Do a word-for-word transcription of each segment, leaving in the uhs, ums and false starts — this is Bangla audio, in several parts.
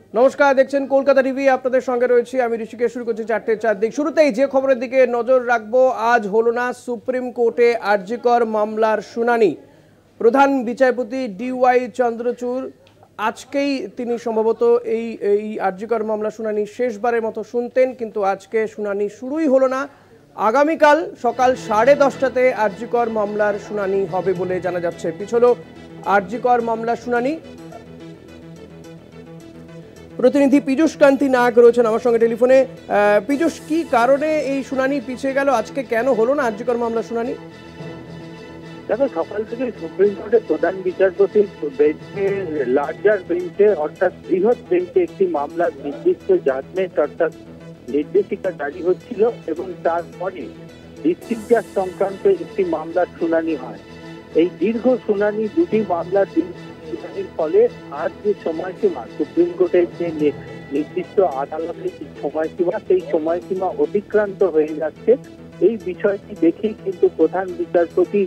নমস্কার, দেখছেন কলকাতা টিভি। আপনাদের সঙ্গে রয়েছি আমি ঋষিকেশ। শুরু করছি চারটে চারদিক। শুরুতেই যে খবরের দিকে নজর রাখবো, আজ হলো না সুপ্রিম কোর্টে আর জি কর মামলার শুনানি। প্রধান বিচারপতি ডি ওয়াই চন্দ্রচূড় আজকেই তিনি সম্ভবত এই এই আর জি কর মামলা শুনানি শেষবারের মতো শুনতেন, কিন্তু আজকে শুনানি শুরুই হলো না। আগামীকাল সকাল সাড়ে দশটাতে আর জি কর মামলার শুনানি হবে বলে জানা যাচ্ছে। পিছলো আর জি কর মামলার শুনানি। প্রতিনিধি পীযূষ কান্তি নাগ রয়েছেন আমার সঙ্গে টেলিফোনে। পীযূষ, কি কারণে এই শুনানি পিছিয়ে গেল? আজকে কেন হলো না আর জি কর মামলা শুনানি? দেখো, সকাল থেকে সুপ্রিম কোর্টের প্রধান বিচারপতির বেঞ্চে, লার্জার বেঞ্চে অর্থাৎ বৃহৎ বেঞ্চে একটি মামলার নির্দিষ্ট জাজমেন্ট অর্থাৎ নির্দেশিকা জারি হচ্ছিল এবং তারপরে ডিস্ট্রিক্ট জাজ সংক্রান্ত একটি মামলার শুনানি হয়। এই দীর্ঘ শুনানি, দুটি মামলার দীর্ঘ শুনানির ফলে আজ যে সময়সীমা, সুপ্রিম কোর্টের যে নির্দিষ্ট আদালতের সময়সীমা, সেই সময়সীমা অতিক্রান্ত হয়ে যাচ্ছে। এই বিষয়টি দেখেই কিন্তু প্রধান বিচারপতি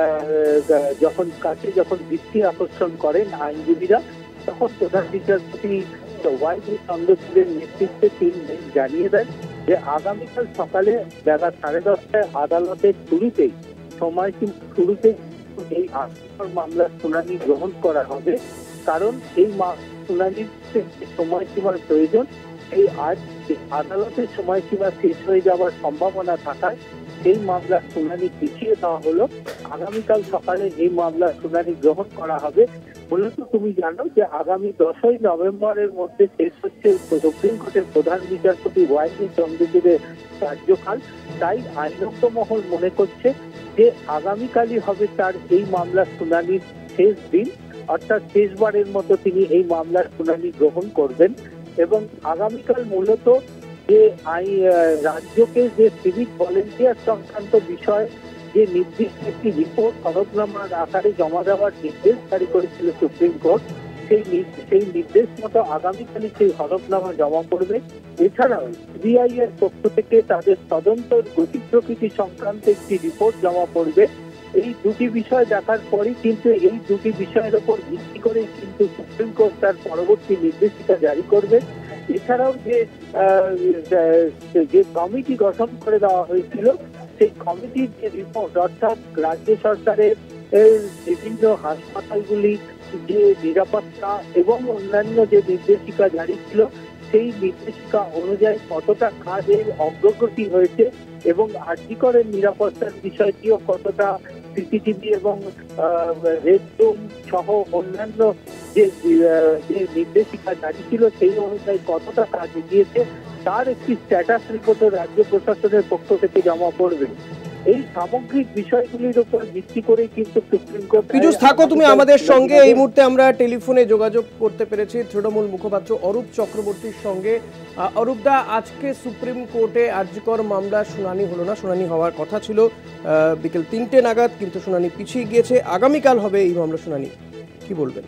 যখন কাছে যখন দৃষ্টি আকর্ষণ করেন আইনজীবীরা, তখন প্রধান বিচারপতি ওয়াই জি চন্দ্রচূড়ের নেতৃত্বে তিনি জানিয়ে দেন যে আগামীকাল সকালে বেলা সাড়ে দশটায় আদালতের শুরুতেই সময়সীমা শুরুতেই এই মামলার শুনানি গ্রহণ করা হবে। কারণ এই শুনানির সময়সীমার প্রয়োজন, এই আজ আদালতের সময়সীমা শেষ হয়ে যাওয়ার সম্ভাবনা থাকায় এই মামলার শুনানি পিছিয়ে দেওয়া হলো। আগামীকাল সকালে এই মামলার শুনানি গ্রহণ করা হবে। মূলত তুমি জানো যে আগামী দশই নভেম্বরের মধ্যে শেষ হচ্ছে সুপ্রিম কোর্টের প্রধান বিচারপতি ওয়াই জি চন্দ্রচূড়ের কার্যকাল। তাই আইনজ্ঞ মহল মনে করছে যে আগামীকালই হবে তার এই মামলার শুনানির শেষ দিন, অর্থাৎ শেষবারের মতো তিনি এই মামলার শুনানি গ্রহণ করবেন। এবং আগামীকাল মূলত যে আই রাজ্যকে যে সিভিক ভলেন্টিয়ার সংক্রান্ত বিষয় যে নির্দিষ্ট একটি রিপোর্ট হলফনামার আকারে জমা দেওয়ার নির্দেশ জারি করেছিল সুপ্রিম কোর্ট, সেই সেই নির্দেশ মতো আগামীকালই সেই হলফনামা জমা করবে। এছাড়াও সিবিআই এর পক্ষ থেকে তাদের তদন্তের গতি প্রকৃতি সংক্রান্ত একটি রিপোর্ট জমা পড়বে। এই দুটি বিষয় দেখার পরই কিন্তু এই দুটি বিষয়ের উপর ভিত্তি করে কিন্তু সুপ্রিম কোর্ট তার পরবর্তী নির্দেশিকা জারি করবে। এছাড়াও যে যে কমিটি গঠন করে দেওয়া হয়েছিল, সেই কমিটির যে রিপোর্ট অর্থাৎ রাজ্য সরকারের বিভিন্ন হাসপাতালগুলি যে নিরাপত্তা এবং অন্যান্য যে নির্দেশিকা জারি ছিল, সেই নির্দেশিকা অনুযায়ী কতটা কাজের অগ্রগতি হয়েছে এবং আর জি করের নিরাপত্তার বিষয়টিও কতটা সিসিটিভি এবং রেড জোন সহ অন্যান্য যে নির্দেশিকা জারি ছিল সেই অনুযায়ী কতটা কাজ এগিয়েছে, তার একটি স্ট্যাটাস রিপোর্ট রাজ্য প্রশাসনের পক্ষ থেকে জমা পড়বে। এই সামগ্রিক বিষয়গুলির উপর ভিত্তি করে কিন্তু সুপ্রিম কোর্ট। পীযূষ, থাকো তুমি আমাদের সঙ্গে। এই মুহূর্তে আমরা টেলিফোনে যোগাযোগ করতে পেরেছি তৃণমূল মুখপাত্র অরূপ চক্রবর্তীর সঙ্গে। অরূপদা, আজকে সুপ্রিম কোর্টে আর জি কর মামলার শুনানি হলো না। শুনানি হওয়ার কথা ছিল বিকেল তিনটে নাগাদ, কিন্তু শুনানি পিছিয়ে গিয়েছে। আগামীকাল হবে এই মামলা শুনানি, কি বলবেন?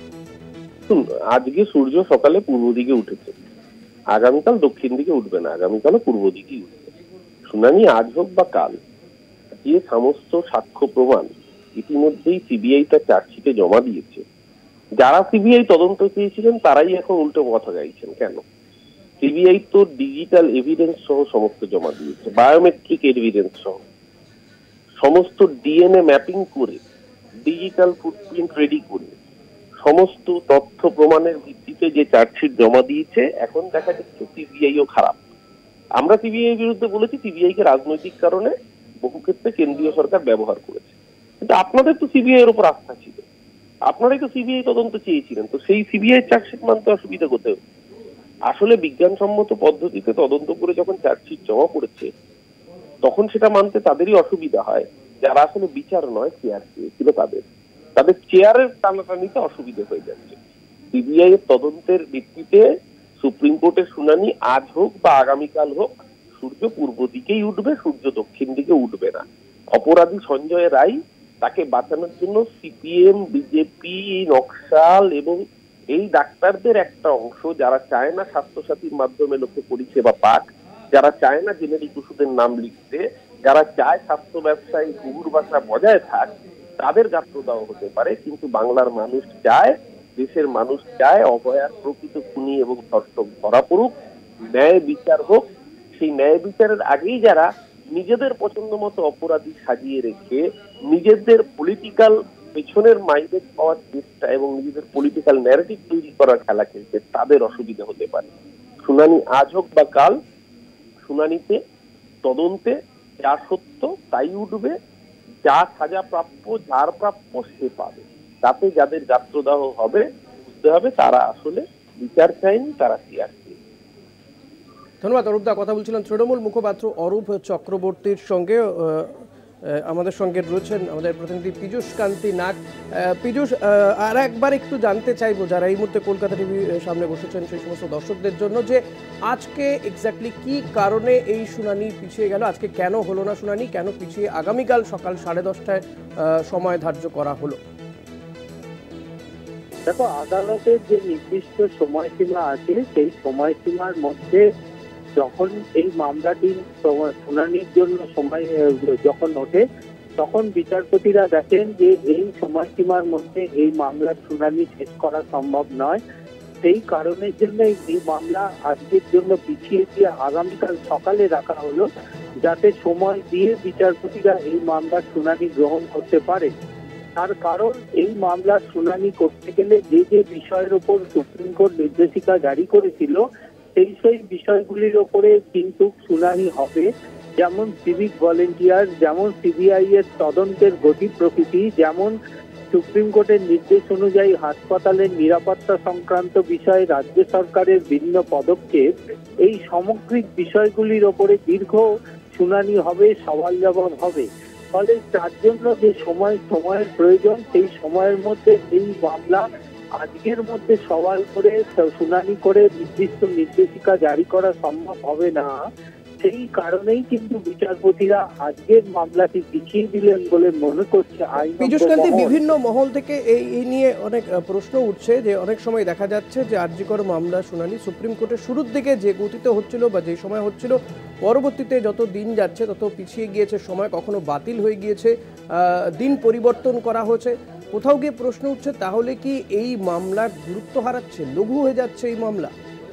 আজকে সূর্য সকালে পূর্ব দিকে উঠেছে, আগামীকাল দক্ষিণ দিকে উঠবে না, আগামীকালও পূর্ব দিকেই উঠবে। শুনানি আজ হোক বা কাল, যে সমস্ত সাক্ষ্য প্রমাণ ইতিমধ্যেই সিবিআই তার চার্জশিটে জমা দিয়েছে, যারা সিবিআই তদন্ত চেয়েছিলেন তারাই এখন উল্টো কথা গাইছেন। কেন? সিবিআই তো ডিজিটাল এভিডেন্স সহ সমস্ত জমা দিয়েছে, বায়োমেট্রিক এভিডেন্স সহ সমস্ত ডিএনএ ম্যাপিং করে, ডিজিটাল ফুটপ্রিন্ট রেডি করে সমস্ত তথ্য প্রমাণের ভিত্তিতে যে চার্জশিট জমা দিয়েছে। এখন দেখা যাচ্ছে সিবিআইও খারাপ। আমরা সিবিআই বিরুদ্ধে বলেছি সিবিআই কে রাজনৈতিক কারণে বহু ক্ষেত্রে কেন্দ্রীয় সরকার ব্যবহার করেছে, কিন্তু আপনাদের তো সিবিআই এর উপর আস্থা ছিল, আপনারাই তো সিবিআই তদন্ত চেয়েছিলেন, তো সেই সিবিআই চার্জশিট মানতে অসুবিধা কোথায়? আসলে বিজ্ঞানসম্মত পদ্ধতিতে তদন্ত করে যখন চার্জশিট জমা পড়েছে তখন সেটা মানতে তাদেরই অসুবিধা হয়, যারা আসলে বিচার নয় চেয়ার চেয়েছিল তাদের তাদের চেয়ারের টানাটানিতে অসুবিধা হয়ে যাচ্ছে। সিবিআই এর তদন্তের ভিত্তিতে সুপ্রিম কোর্টের শুনানি আজ হোক বা আগামীকাল হোক, সূর্য পূর্ব দিকেই উঠবে, সূর্য দক্ষিণ দিকে উঠবে না। অপরাধী সঞ্জয় রায়, তাকে বাঁচানোর জন্য সিপিএম, বিজেপি, নকশাল এবং এই ডাক্তারদের একটা অংশ যারা চায় না স্বাস্থ্যসাথীর মাধ্যমে লোকে পরিষেবা পাক, যারা চায় না জেনেরিক ওষুধের নাম লিখতে, যারা চায় স্বাস্থ্য ব্যবসায়ী ঘুঘুর বাসা বজায় থাক, তাদের গাত্রদাহ হতে পারে। কিন্তু বাংলার মানুষ চায় দেশের মানুষ চায় অভয়ার প্রকৃত খুনি এবং ধর্ষক ধরা পড়ুক, ন্যায় বিচার হোক। সেই ন্যায় বিচারের আগেই যারা নিজেদের পছন্দ মতো অপরাধী সাজিয়ে রেখে নিজেদের পলিটিক্যাল পেছনের মাইলেজ পাওয়ার চেষ্টা এবং নিজেদের পলিটিক্যাল ন্যারেটিভ তৈরি করার খেলা খেলছে, তাদের অসুবিধা হতে পারে। শুনানি আজ হোক বা কাল, শুনানিতে তদন্তে যা সত্য তাই উঠবে, যা সাজা প্রাপ্য যার প্রাপ্য সে পাবে। তাতে যাদের গাত্রদাহ হবে বুঝতে হবে তারা আসলে বিচার চায়নি, তারা শেয়ার চায়। ধন্যবাদ অরূপদা। কথা বলছিলেন তৃণমূল মুখপাত্র অরূপ চক্রবর্তীর সঙ্গে। আমাদের সঙ্গে রয়েছেন আমাদের প্রতিনিধি পীযূষ কান্তি নাগ। পীযূষ, আর একবার একটু জানতে চাইবো যারা এই মুহূর্তে কলকাতা টিভি সামনে বসেছেন সেই সমস্ত দর্শকদের জন্য, যে আজকে এক্স্যাক্টলি কি কারণে এই শুনানি পিছিয়ে গেল, আজকে কেন হলো না শুনানি, কেন পিছিয়ে আগামীকাল সকাল সাড়ে দশটায় সময় ধার্য করা হলো? দেখো, আদালতের যে নির্দিষ্ট সময়সীমা আছে সেই সময়সীমার মধ্যে যখন এই মামলাটি শুনানির জন্য সময় যখন ওঠে তখন বিচারপতিরা দেখেন যে এই সময়সীমার মধ্যে এই মামলার শুনানি শেষ করা সম্ভব নয়। সেই কারণের জন্য এই মামলা আজকের জন্য পিছিয়ে দিয়ে আগামীকাল সকালে রাখা হলো, যাতে সময় দিয়ে বিচারপতিরা এই মামলার শুনানি গ্রহণ করতে পারে। তার কারণ এই মামলার শুনানি করতে গেলে যে যে বিষয়ের উপর সুপ্রিম কোর্ট নির্দেশিকা জারি করেছিল সেই সেই বিষয়গুলির ওপরে কিন্তু শুনানি হবে। যেমন সিভিক ভলেন্টিয়ার, যেমন সিবিআই এর তদন্তের গতি প্রকৃতি, যেমন সুপ্রিম কোর্টের নির্দেশ অনুযায়ী হাসপাতালের নিরাপত্তা সংক্রান্ত বিষয়ে রাজ্য সরকারের বিভিন্ন পদক্ষেপ, এই সামগ্রিক বিষয়গুলির ওপরে দীর্ঘ শুনানি হবে, সওয়াল জবাব হবে। ফলে তার জন্য যে সময় সময়ের প্রয়োজন, সেই সময়ের মধ্যে এই মামলা আজকের মধ্যে সওয়াল করে শুনানি করে নির্দিষ্ট নির্দেশিকা জারি করা সম্ভব হবে না। সেই কারণেই কিন্তু বিচারপতিরা আজকের মামলাটি পিছিয়ে দিলেন বলে মনে করছে আইন। পীযূষ কান্তি, বিভিন্ন মহল থেকে এই এই নিয়ে অনেক প্রশ্ন উঠছে যে অনেক সময় দেখা যাচ্ছে যে আরজিকর মামলা শুনানি সুপ্রিম কোর্টের শুরুর দিকে যে গতিতে হচ্ছিল বা যে সময় হচ্ছিল, পরবর্তীতে যত দিন যাচ্ছে তত পিছিয়ে গিয়েছে সময়, কখনো বাতিল হয়ে গিয়েছে, দিন পরিবর্তন করা হয়েছে। কোথাও গিয়ে প্রশ্ন উঠছে তাহলে কি এই মামলার গুরুত্ব হারাচ্ছে, লঘু হয়ে যাচ্ছে এই মামলা?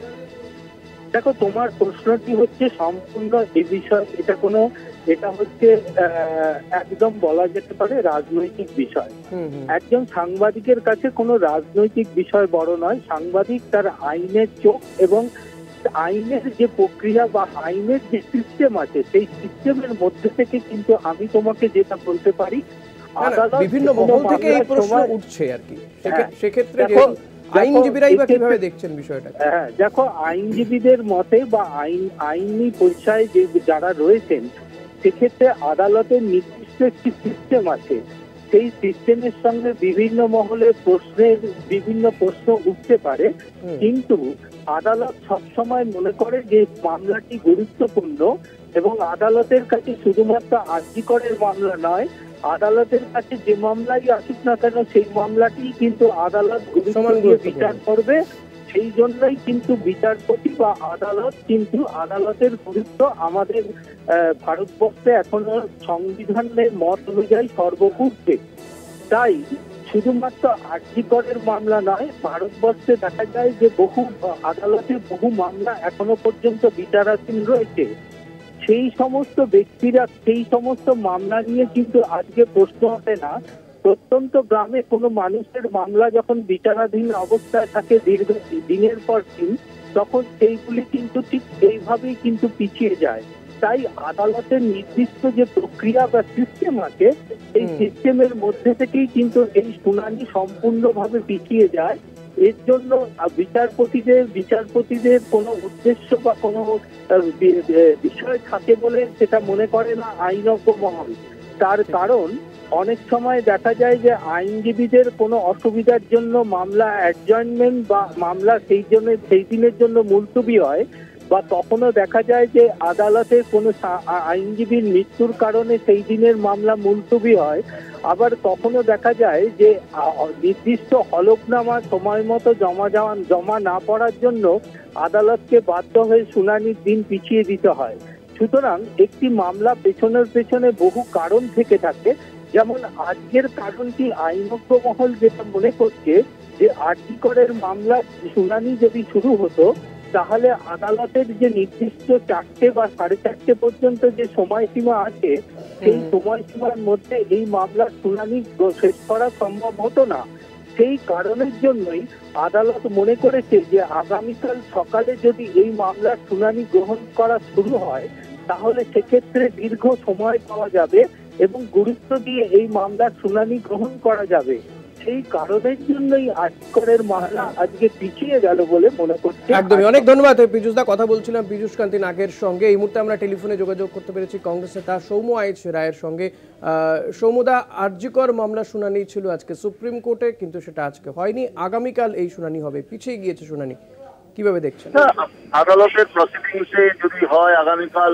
দেখো, তোমার প্রশ্নটি হচ্ছে সম্পূর্ণ এ বিষয়, এটা কোনো এটা হচ্ছে একদম বলা যেতে পারে রাজনৈতিক বিষয়। একজন সাংবাদিকের কাছে কোনো রাজনৈতিক বিষয় বড় নয়। সাংবাদিক তার আইনের চোখ এবং আইনের যে প্রক্রিয়া বা আইনের যে সিস্টেম আছে সেই সিস্টেমের মধ্যে থেকে কিন্তু আমি তোমাকে যেটা বলতে পারি, বিভিন্ন মহল থেকে এই প্রশ্ন উঠছে আর কি, সেক্ষেত্রে আইনজীবীরাই বা কিভাবে দেখছেন বিষয়টা? হ্যাঁ, দেখো, আইনজীবীদের মতে বা আইন আইনি পেশায় যে যারা রয়েছেন সেক্ষেত্রে আদালতের নির্দিষ্ট একটি সিস্টেম আছে। সেই সিস্টেমের সঙ্গে বিভিন্ন মহলে প্রশ্নের বিভিন্ন প্রশ্ন উঠতে পারে, কিন্তু আদালত সবসময় মনে করে যে মামলাটি গুরুত্বপূর্ণ এবং আদালতের কাছে শুধুমাত্র আরজিকরের মামলা নয়, আদালতের কাছে যে মামলাই আসুক না কেন সেই মামলাটি কিন্তু আদালত গুরুত্ব দিয়ে বিচার করবে। সেই জন্যই কিন্তু বিচারপতি বা আদালত কিন্তু আদালতের গুরুত্ব আমাদের ভারতবর্ষে এখনো সংবিধানের মত অনুযায়ী সর্বোচ্চ। তাই শুধুমাত্র আরজিকরের মামলা নয়, ভারতবর্ষে দেখা যায় যে বহু আদালতে বহু মামলা এখনো পর্যন্ত বিচারাধীন রয়েছে। সেই সমস্ত ব্যক্তিরা সেই সমস্ত মামলা নিয়ে কিন্তু আজকে প্রশ্ন ওঠে না। প্রত্যন্ত গ্রামে কোনো মানুষের মামলা যখন বিচারাধীন অবস্থায় থাকে দীর্ঘ দিনের পর দিন, তখন সেইগুলি কিন্তু ঠিক এইভাবেই কিন্তু পিছিয়ে যায়। তাই আদালতের নির্দিষ্ট যে প্রক্রিয়া বা সিস্টেম আছে এই সিস্টেমের মধ্যে থেকেই কিন্তু এই শুনানি সম্পূর্ণভাবে পিছিয়ে যায়। এর জন্য বিচারপতিদের বিচারপতিদের কোনো উদ্দেশ্য বা কোনো বিষয় থাকে বলে সেটা মনে করে না আইনজ্ঞ মহল। তার কারণ অনেক সময় দেখা যায় যে আইনজীবীদের কোনো অসুবিধার জন্য মামলা অ্যাডজয়েন্টমেন্ট বা মামলা সেই জন্য সেই দিনের জন্য মুলতবি হয়, বা তখনও দেখা যায় যে আদালতের কোনো আইনজীবীর মৃত্যুর কারণে সেই দিনের মামলা মুলতবি হয়। আবার কখনো দেখা যায় যে নির্দিষ্ট হলফনামা সময় মতো জমা যাওয়া জমা না পড়ার জন্য আদালতকে বাধ্য হয়ে শুনানির দিন পিছিয়ে দিতে হয়। সুতরাং একটি মামলা পেছনের পেছনে বহু কারণ থেকে থাকে। যেমন আজকের কারণটি আইনজ্ঞ মহল যেটা মনে করছে যে আরজি করের মামলার শুনানি যদি শুরু হতো তাহলে আদালতের যে নির্দিষ্ট চারটে বা সাড়ে চারটে পর্যন্ত যে সময়সীমা আছে সেই সময়সীমার মধ্যে এই মামলার শুনানি শেষ করা সম্ভব হতো না। সেই কারণের জন্যই আদালত মনে করেছে যে আগামীকাল সকালে যদি এই মামলার শুনানি গ্রহণ করা শুরু হয় তাহলে সেক্ষেত্রে দীর্ঘ সময় পাওয়া যাবে এবং গুরুত্ব দিয়ে এই মামলার শুনানি গ্রহণ করা যাবে। সেই কারণের জন্যই আরজি করের মামলা আজকে পিছিয়ে গেল বলে মনে করছে। একদমই, অনেক ধন্যবাদ পীযুষ দা। কথা বলছিলাম পীযুষ কান্তি নাগের সঙ্গে। এই মুহূর্তে আমরা টেলিফোনে যোগাযোগ করতে পেরেছি কংগ্রেস নেতা সৌম্য আইচ রায়ের সঙ্গে। সৌম্যদা, আরজি কর মামলা শুনানি ছিল আজকে সুপ্রিম কোর্টে, কিন্তু সেটা আজকে হয়নি। আগামীকাল এই শুনানি হবে, পিছিয়ে গিয়েছে শুনানি, কিভাবে দেখছেন? আদালতের প্রসিডিংসে যদি হয় আগামীকাল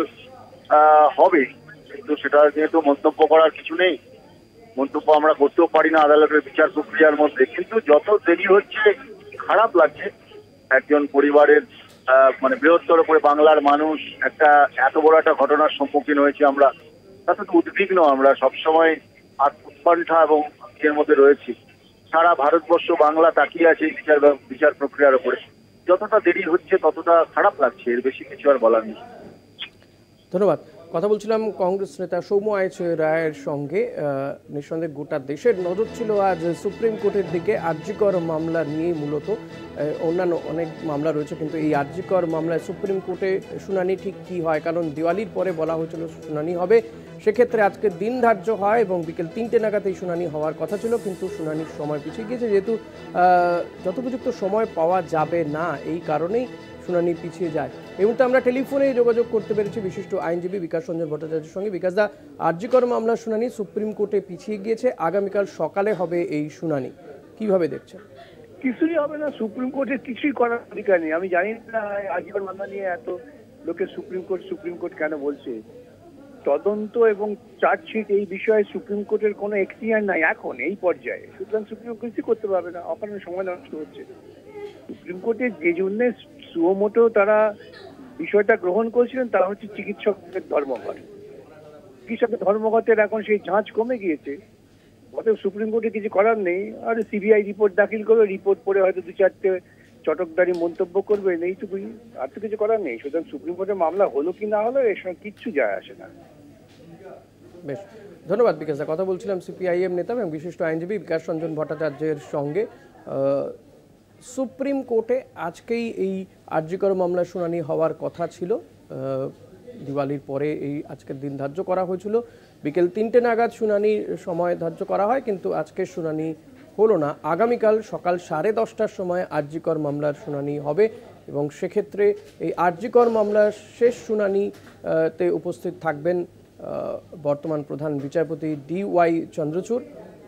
হবে, কিন্তু সেটা যেহেতু মন্তব্য করার কিছু নেই, মন্তব্য আমরা করতেও পারি না আদালতের বিচার প্রক্রিয়ার মধ্যে। কিন্তু যত দেরি হচ্ছে খারাপ লাগছে। একজন পরিবারের মানে বৃহত্তর করে বাংলার মানুষ একটা এত বড় একটা ঘটনার সম্মুখীন হয়েছে আমরা, তাতে তো উদ্বিগ্ন। আমরা সবসময় উৎকণ্ঠা এবং এর মধ্যে রয়েছি। সারা ভারতবর্ষ বাংলা তাকিয়ে আছে বিচার বিচার প্রক্রিয়ার উপরে। যতটা দেরি হচ্ছে ততটা খারাপ লাগছে, এর বেশি কিছু আর বলার নেই। ধন্যবাদ। কথা বলছিলাম কংগ্রেস নেতা সৌম্য আইচ রায়ের সঙ্গে। নিঃসন্দেহে গোটা দেশের নজর ছিল আজ সুপ্রিম কোর্টের দিকে আরজি কর মামলা নিয়ে। মূলত অন্যান্য অনেক মামলা রয়েছে, কিন্তু এই আরজি কর মামলায় সুপ্রিম কোর্টে শুনানি ঠিক কী হয়, কারণ দিওয়ালির পরে বলা হয়েছিল শুনানি হবে। সেক্ষেত্রে আজকে দিন ধার্য হয় এবং বিকেল তিনটে নাগাদ এই শুনানি হওয়ার কথা ছিল, কিন্তু শুনানির সময় পিছিয়ে গিয়েছে। যেহেতু যথোপযুক্ত সময় পাওয়া যাবে না, এই কারণেই শুনানি পিছিয়ে যায়। এই মুহূর্তে আমরা টেলিফোনে যোগাযোগ করতে পেরেছি বিশিষ্ট আইনজীবী বিকাশ রঞ্জন ভট্টাচার্যের সঙ্গে। বিকাশ দা, আরজি কর মামলার শুনানি সুপ্রিম কোর্টে পিছিয়ে গিয়েছে, আগামীকাল সকালে হবে এই শুনানি, কিভাবে দেখছেন? কিছুই হবে না, সুপ্রিম কোর্টের কিছুই করার অধিকার নেই। আমি জানি না আরজি কর মামলা নিয়ে এত লোকের সুপ্রিম কোর্ট সুপ্রিম কোর্ট কেন বলছে। তদন্ত এবং চার্জশিট এই বিষয়ে সুপ্রিম কোর্টের কোনো এখতিয়ার নাই এখন এই পর্যায়ে, সুতরাং সুপ্রিম কোর্ট কিছু করতে পারবে না। অকারণে সময় নষ্ট হচ্ছে। সুপ্রিম কোর্টে যে জন্য সুমোটো তারা বিষয়টা গ্রহণ করেছিলেন তা হচ্ছে চিকিৎসকের ধর্মঘট। চিকিৎসকের ধর্মঘটের এখন সেই ঝাঁজ কমে গিয়েছে, অতএব সুপ্রিম কোর্টে কিছু করার নেই। আর সিবিআই রিপোর্ট দাখিল করবে, রিপোর্ট পড়ে হয়তো দু চারটে চটকদারি মন্তব্য করবে, এইটুকুই, আর তো কিছু করার নেই। সুতরাং সুপ্রিম কোর্টের মামলা হলো কি না হলো এর সঙ্গে কিচ্ছু যায় আসে না। বেশ, ধন্যবাদ বিকাশ দা। কথা বলছিলাম সিপিআইএম নেতা এবং বিশিষ্ট আইনজীবী বিকাশ রঞ্জন ভট্টাচার্যের সঙ্গে। সুপ্রিম কোর্টে আজকেই এই আরজি কর মামলার শুনানি হওয়ার কথা ছিল। দিওয়ালির পরে এই আজকের দিন ধার্য করা হয়েছিল, বিকেল তিনটে নাগাদ শুনানির সময় ধার্য করা হয়, কিন্তু আজকের শুনানি হলো না। আগামীকাল সকাল সাড়ে দশটার সময় আরজি কর মামলার শুনানি হবে এবং সেক্ষেত্রে এই আরজি কর মামলার শেষ শুনানিতে উপস্থিত থাকবেন বর্তমান প্রধান বিচারপতি ডি ওয়াই চন্দ্রচূড়।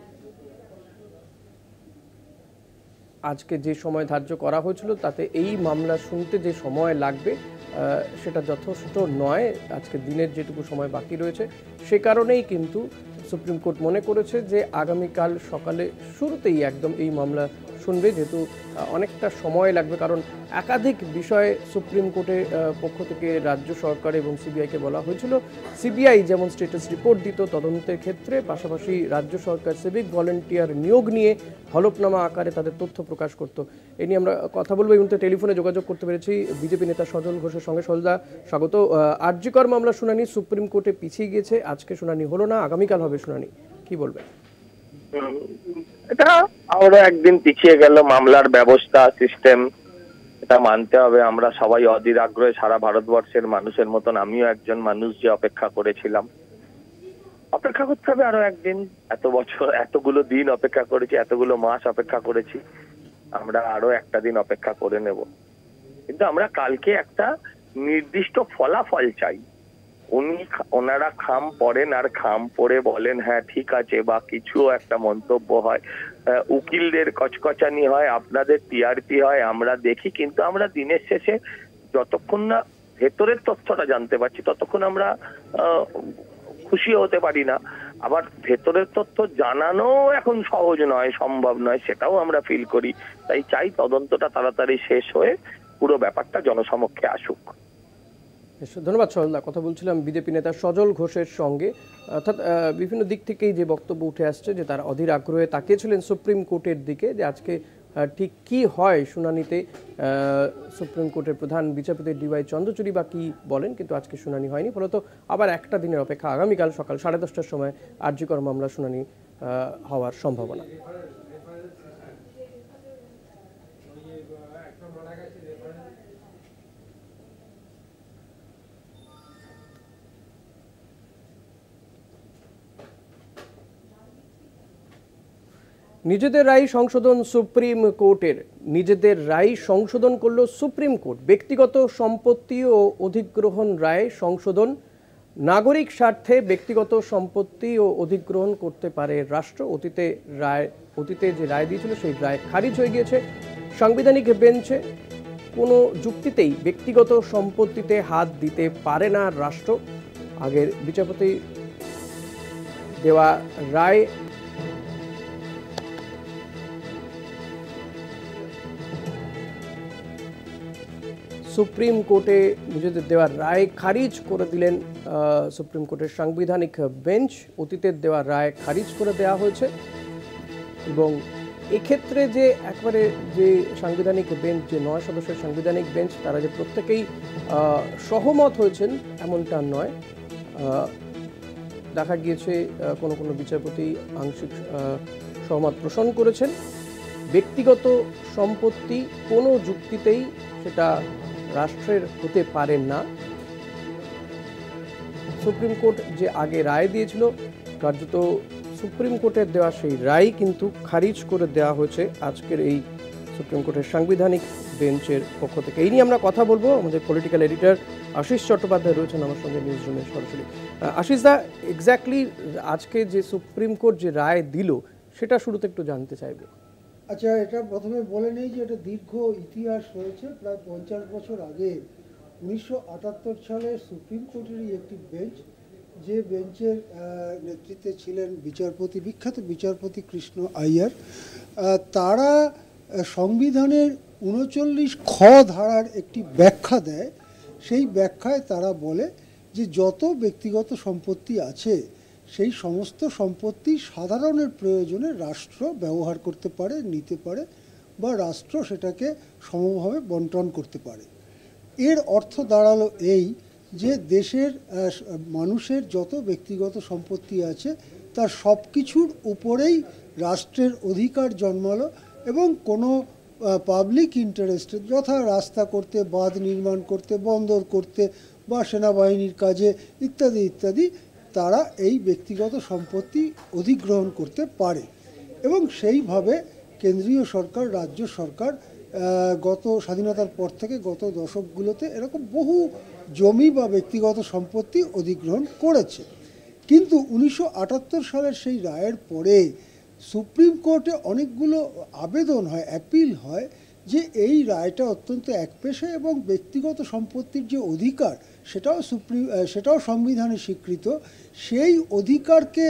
আজকে যে সময় ধার্য করা হয়েছিল তাতে এই মামলা শুনতে যে সময় লাগবে সেটা যথেষ্ট নয়। আজকে দিনের যেটুকু সময় বাকি রয়েছে সে কারণেই কিন্তু সুপ্রিম কোর্ট মনে করেছে যে আগামীকাল সকালে শুরুতেই একদম এই মামলা শুনবে, যেহেতু অনেকটা সময় লাগবে। কারণ একাধিক বিষয়ে সুপ্রিম কোর্টের পক্ষ থেকে রাজ্য সরকার এবং সিবিআইকে বলা হয়েছিল। সিবিআই যেমন স্ট্যাটাস রিপোর্ট দিত তদন্তের ক্ষেত্রে, পাশাপাশি রাজ্য সরকার সিভিক ভলেন্টিয়ার নিয়োগ নিয়ে হলফনামা আকারে তাদের তথ্য প্রকাশ করত। এ নিয়ে আমরা কথা বলবো। এই মুহূর্তে টেলিফোনে যোগাযোগ করতে পেরেছি বিজেপি নেতা সজল ঘোষের সঙ্গে। সজলদা, স্বাগত। আরজি কর মামলা শুনানি সুপ্রিম কোর্টে পিছিয়ে গিয়েছে, আজকে শুনানি হলো না, আগামীকাল হবে শুনানি, কি বলবেন? এটা আরো একদিন পিছিয়ে গেল। মামলার ব্যবস্থা সিস্টেম এটা মানতে হবে। আমরা সবাই অধীর আগ্রহে সারা ভারতবর্ষের মানুষের মতন আমিও একজন মানুষ যে অপেক্ষা করেছিলাম। অপেক্ষা করতে হবে আরো একদিন। এত বছর এতগুলো দিন অপেক্ষা করেছি, এতগুলো মাস অপেক্ষা করেছি, আমরা আরো একটা দিন অপেক্ষা করে নেব। কিন্তু আমরা কালকে একটা নির্দিষ্ট ফলাফল চাই। উনি ওনারা খাম পড়েন আর খাম পড়ে বলেন হ্যাঁ ঠিক আছে, বা কিছু একটা মন্তব্য হয়, উকিলদের কচকচানি হয়, আপনাদের টিআরপি হয়, আমরা দেখি। কিন্তু আমরা দিনের শেষে যতক্ষণ না ভেতরের তথ্যটা জানতে পারছি ততক্ষণ আমরা খুশি হতে পারি না। আবার ভেতরের তথ্য জানানো এখন সহজ নয়, সম্ভব নয়, সেটাও আমরা ফিল করি। তাই চাই তদন্তটা তাড়াতাড়ি শেষ হয়ে পুরো ব্যাপারটা জনসমক্ষে আসুক। ধন্যবাদ সজলদা। কথা বলছিলাম বিজেপি নেতা সজল ঘোষের সঙ্গে। অর্থাৎ বিভিন্ন দিক থেকেই যে বক্তব্য উঠে আসছে যে তারা অধীর আগ্রহে তাকিয়েছিলেন সুপ্রিম কোর্টের দিকে, যে আজকে ঠিক কি হয় শুনানিতে, সুপ্রিম কোর্টের প্রধান বিচারপতি ডিওয়াই চন্দ্রচূড় বা কী বলেন, কিন্তু আজকে শুনানি হয়নি। ফলত আবার একটা দিনের অপেক্ষা, আগামীকাল সকাল সাড়ে দশটার সময় আর জি কর মামলা শুনানি হওয়ার সম্ভাবনা। নিজেদের রায় সংশোধন সুপ্রিম কোর্টের, নিজেদের রায় সংশোধন করল সুপ্রিম কোর্ট। ব্যক্তিগত সম্পত্তি ও অধিগ্রহণ রায় সংশোধন। নাগরিক স্বার্থে ব্যক্তিগত সম্পত্তি ও অধিগ্রহণ করতে পারে রাষ্ট্র। অতীতে রায় অতীতে যে রায় দিয়েছিল সেই রায় খারিজ হয়ে গিয়েছে। সাংবিধানিক বেঞ্চে কোনো যুক্তিতেই ব্যক্তিগত সম্পত্তিতে হাত দিতে পারে না রাষ্ট্র। আগের বিচারপতি দেওয়া রায় সুপ্রিম কোর্টে নিজেদের দেওয়া রায় খারিজ করে দিলেন সুপ্রিম কোর্টের সাংবিধানিক বেঞ্চ। অতীতের দেওয়া রায় খারিজ করে দেওয়া হয়েছে এবং এক্ষেত্রে যে একবারে যে সাংবিধানিক বেঞ্চ, যে নয় সদস্যের সাংবিধানিক বেঞ্চ, তারা যে প্রত্যেকেই সহমত হয়েছেন এমনটা নয়। দেখা গিয়েছে কোনো কোনো বিচারপতি আংশিক সহমত পোষণ করেছেন। ব্যক্তিগত সম্পত্তি কোনো যুক্তিতেই সেটা রাষ্ট্রের হতে পারে না। সুপ্রিম কোর্ট যে আগে রায় দিয়েছিল, কার্যত সুপ্রিম কোর্টের দেওয়া সেই রায় কিন্তু খারিজ করে দেওয়া হয়েছে আজকের এই সুপ্রিম কোর্টের সাংবিধানিক বেঞ্চের পক্ষ থেকে। এই নিয়ে আমরা কথা বলবো। আমাদের পলিটিক্যাল এডিটর আশিস চট্টোপাধ্যায় রয়েছেন আমার সঙ্গে নিউজ রুমে সরাসরি। আশিস দা, এক্স্যাক্টলি আজকে যে সুপ্রিম কোর্ট যে রায় দিল সেটা শুরুতে একটু জানতে চাইবে। আচ্ছা, এটা প্রথমে বলে নেই যে এটা দীর্ঘ ইতিহাস রয়েছে। প্রায় পঞ্চাশ বছর আগে উনিশশো আটাত্তর সালে সুপ্রিম কোর্টেরই একটি বেঞ্চ, যে বেঞ্চের নেতৃত্বে ছিলেন বিচারপতি, বিখ্যাত বিচারপতি কৃষ্ণ আইয়ার, তারা সংবিধানের উনচল্লিশ খ ধারার একটি ব্যাখ্যা দেয়। সেই ব্যাখ্যায় তারা বলে যে যত ব্যক্তিগত সম্পত্তি আছে সেই সমস্ত সম্পত্তি সাধারণের প্রয়োজনে রাষ্ট্র ব্যবহার করতে পারে, নিতে পারে, বা রাষ্ট্র সেটাকে সমভাবে বন্টন করতে পারে। এর অর্থ দাঁড়ালো এই যে দেশের মানুষের যত ব্যক্তিগত সম্পত্তি আছে তার সব কিছুর উপরেই রাষ্ট্রের অধিকার জন্মালো এবং কোনো পাবলিক ইন্টারেস্টে, যথা রাস্তা করতে, বাঁধ নির্মাণ করতে, বন্দর করতে বা সেনাবাহিনীর কাজে ইত্যাদি ইত্যাদি, তারা এই ব্যক্তিগত সম্পত্তি অধিগ্রহণ করতে পারে। এবং সেইভাবে কেন্দ্রীয় সরকার, রাজ্য সরকার গত স্বাধীনতার পর থেকে গত দশকগুলোতে এরকম বহু জমি বা ব্যক্তিগত সম্পত্তি অধিগ্রহণ করেছে। কিন্তু উনিশশো আটাত্তর সালের সেই রায়ের পরে সুপ্রিম কোর্টে অনেকগুলো আবেদন হয়, অ্যাপিল হয় যে এই রায়টা অত্যন্ত একপেশে এবং ব্যক্তিগত সম্পত্তির যে অধিকার সেটাও সুপ্রিম সেটাও সংবিধানে স্বীকৃত, সেই অধিকারকে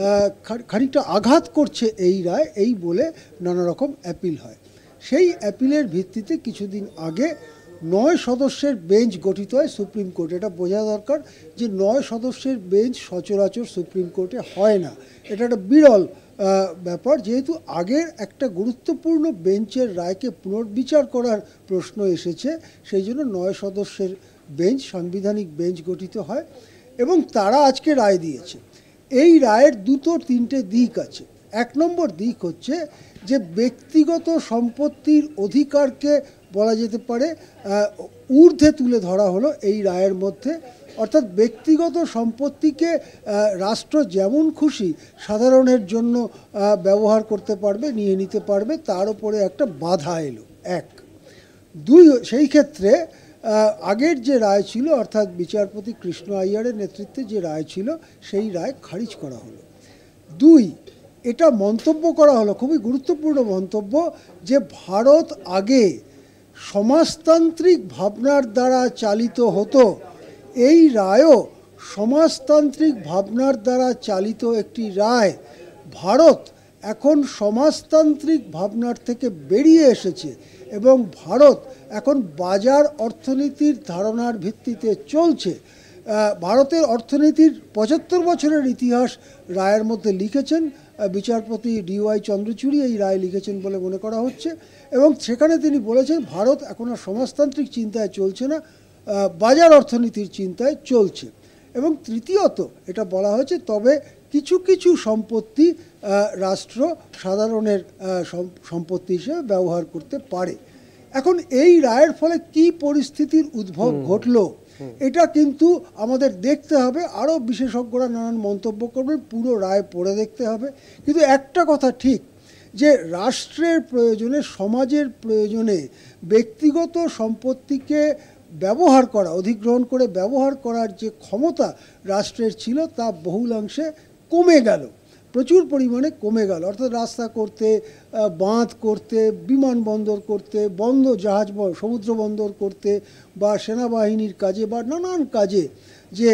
খানিকটা আঘাত করছে এই রায়, এই বলে নানা রকম অ্যাপিল হয়। সেই অ্যাপিলের ভিত্তিতে কিছুদিন আগে নয় সদস্যের বেঞ্চ গঠিত হয় সুপ্রিম কোর্টে। এটা বোঝা দরকার যে নয় সদস্যের বেঞ্চ সচরাচর সুপ্রিম কোর্টে হয় না। এটা একটা বিরল ব্যাপার, যেহেতু আগের একটা গুরুত্বপূর্ণ বেঞ্চের রায়কে পুনর্বিচার করার প্রশ্ন এসেছে, সেই জন্য নয় সদস্যের বেঞ্চ, সাংবিধানিক বেঞ্চ গঠিত হয় এবং তারা আজকে রায় দিয়েছে। এই রায়ের দুটো তিনটে দিক আছে। এক নম্বর দিক হচ্ছে যে ব্যক্তিগত সম্পত্তির অধিকারকে বলা যেতে পারে ঊর্ধ্বে তুলে ধরা হলো এই রায়ের মধ্যে। অর্থাৎ ব্যক্তিগত সম্পত্তিকে রাষ্ট্র যেমন খুশি সাধারণের জন্য ব্যবহার করতে পারবে, নিয়ে নিতে পারবে, তার উপরে একটা বাধা এলো। এক দুই, সেই ক্ষেত্রে আগের যে রায় ছিল, অর্থাৎ বিচারপতি কৃষ্ণ আইয়ারের নেতৃত্বে যে রায় ছিল, সেই রায় খারিজ করা হলো। দুই, এটা মন্তব্য করা হলো, খুবই গুরুত্বপূর্ণ মন্তব্য, যে ভারত আগে সমাজতান্ত্রিক ভাবনার দ্বারা চালিত হতো, এই রায়ও সমাজতান্ত্রিক ভাবনার দ্বারা চালিত একটি রায়। ভারত এখন সমাজতান্ত্রিক ভাবনার থেকে বেরিয়ে এসেছে এবং ভারত এখন বাজার অর্থনীতির ধারণার ভিত্তিতে চলছে। ভারতের অর্থনীতির পঁচাত্তর বছরের ইতিহাস রায়ের মধ্যে লিখেছেন বিচারপতি ডি ওয়াই চন্দ্রচূড়ী, এই রায় লিখেছেন বলে মনে করা হচ্ছে। এবং সেখানে তিনি বলেছেন ভারত এখন আর সমাজতান্ত্রিক চিন্তায় চলছে না, বাজার অর্থনীতির চিন্তায় চলছে। এবং তৃতীয়ত এটা বলা হয়েছে তবে কিছু কিছু সম্পত্তি রাষ্ট্র সাধারণের সম্পত্তি হিসেবে ব্যবহার করতে পারে। এখন এই রায়ের ফলে কি পরিস্থিতির উদ্ভব ঘটলো এটা কিন্তু আমাদের দেখতে হবে। আরও বিশেষজ্ঞরা নানান মন্তব্য করবেন, পুরো রায় পড়ে দেখতে হবে। কিন্তু একটা কথা ঠিক যে রাষ্ট্রের প্রয়োজনে, সমাজের প্রয়োজনে ব্যক্তিগত সম্পত্তিকে ব্যবহার করা, অধিগ্রহণ করে ব্যবহার করার যে ক্ষমতা রাষ্ট্রের ছিল তা বহুলাংশে কমে গেল, প্রচুর পরিমাণে কমে গেল। অর্থাৎ রাস্তা করতে, বাঁধ করতে, বিমানবন্দর করতে, বন্ধ জাহাজ সমুদ্র বন্দর করতে বা সেনাবাহিনীর কাজে বা নানান কাজে যে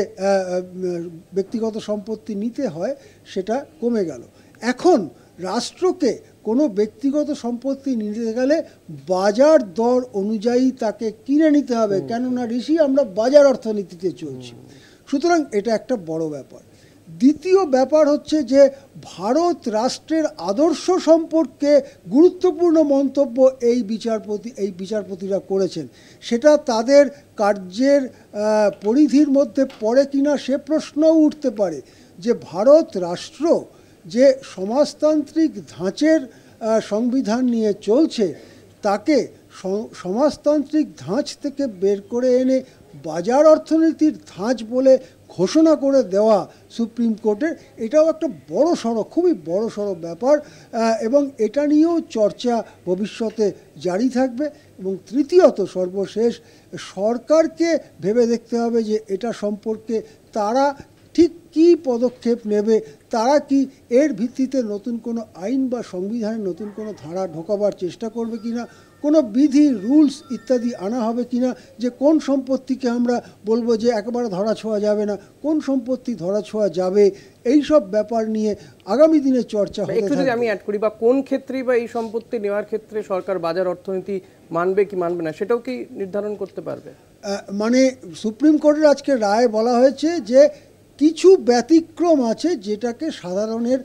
ব্যক্তিগত সম্পত্তি নিতে হয় সেটা কমে গেল। এখন রাষ্ট্রকে কোনো ব্যক্তিগত সম্পত্তি নিতে গেলে বাজার দর অনুযায়ী তাকে কিনে নিতে হবে, কেননা ঋষি আমরা বাজার অর্থনীতিতে চলছি। সুতরাং এটা একটা বড় ব্যাপার। দ্বিতীয় ব্যাপার হচ্ছে যে ভারত রাষ্ট্রের আদর্শ সম্পর্কে গুরুত্বপূর্ণ মন্তব্য এই বিচারপতি এই বিচারপতিরা করেছেন। সেটা তাদের কার্যের পরিধির মধ্যে পড়ে কিনা সে প্রশ্নও উঠতে পারে যে ভারত রাষ্ট্র যে সমাজতান্ত্রিক ধাঁচের সংবিধান নিয়ে চলছে তাকে সমাজতান্ত্রিক ধাঁচ থেকে বের করে এনে বাজার অর্থনীতির ধাঁচ বলে ঘোষণা করে দেওয়া সুপ্রিম কোর্টের, এটাও একটা বড় সড়ো, খুবই বড় সড়ো ব্যাপার। এবং এটা নিয়েও চর্চা ভবিষ্যতে জারি থাকবে। এবং তৃতীয়ত সর্বশেষ সরকারকে ভেবে দেখতে হবে যে এটা সম্পর্কে তারা ঠিক কী পদক্ষেপ নেবে, তারা কি এর ভিত্তিতে নতুন কোনো আইন বা সংবিধানে নতুন কোনো ধারা ঢোকাবার চেষ্টা করবে কিনা, কোনো বিধি রুলস ইত্যাদি আনা হবে কিনা, যে কোন সম্পত্তিকে আমরা বলবো যে একেবারে ধরা ছোঁয়া যাবে না, কোন সম্পত্তি ধরা ছোঁয়া যাবে, এই সব ব্যাপার নিয়ে আগামী দিনে চর্চা হবে। একটু যদি আমি অ্যাড করি, বা কোন ক্ষেত্রে বা এই সম্পত্তি নেওয়ার ক্ষেত্রে সরকার বাজার অর্থনীতি মানবে কি মানবে না সেটাও কি নির্ধারণ করতে পারবে? মানে সুপ্রিম কোর্টের আজকে রায় বলা হয়েছে যে কিছু ব্যতিক্রম আছে যেটাকে সাধারণের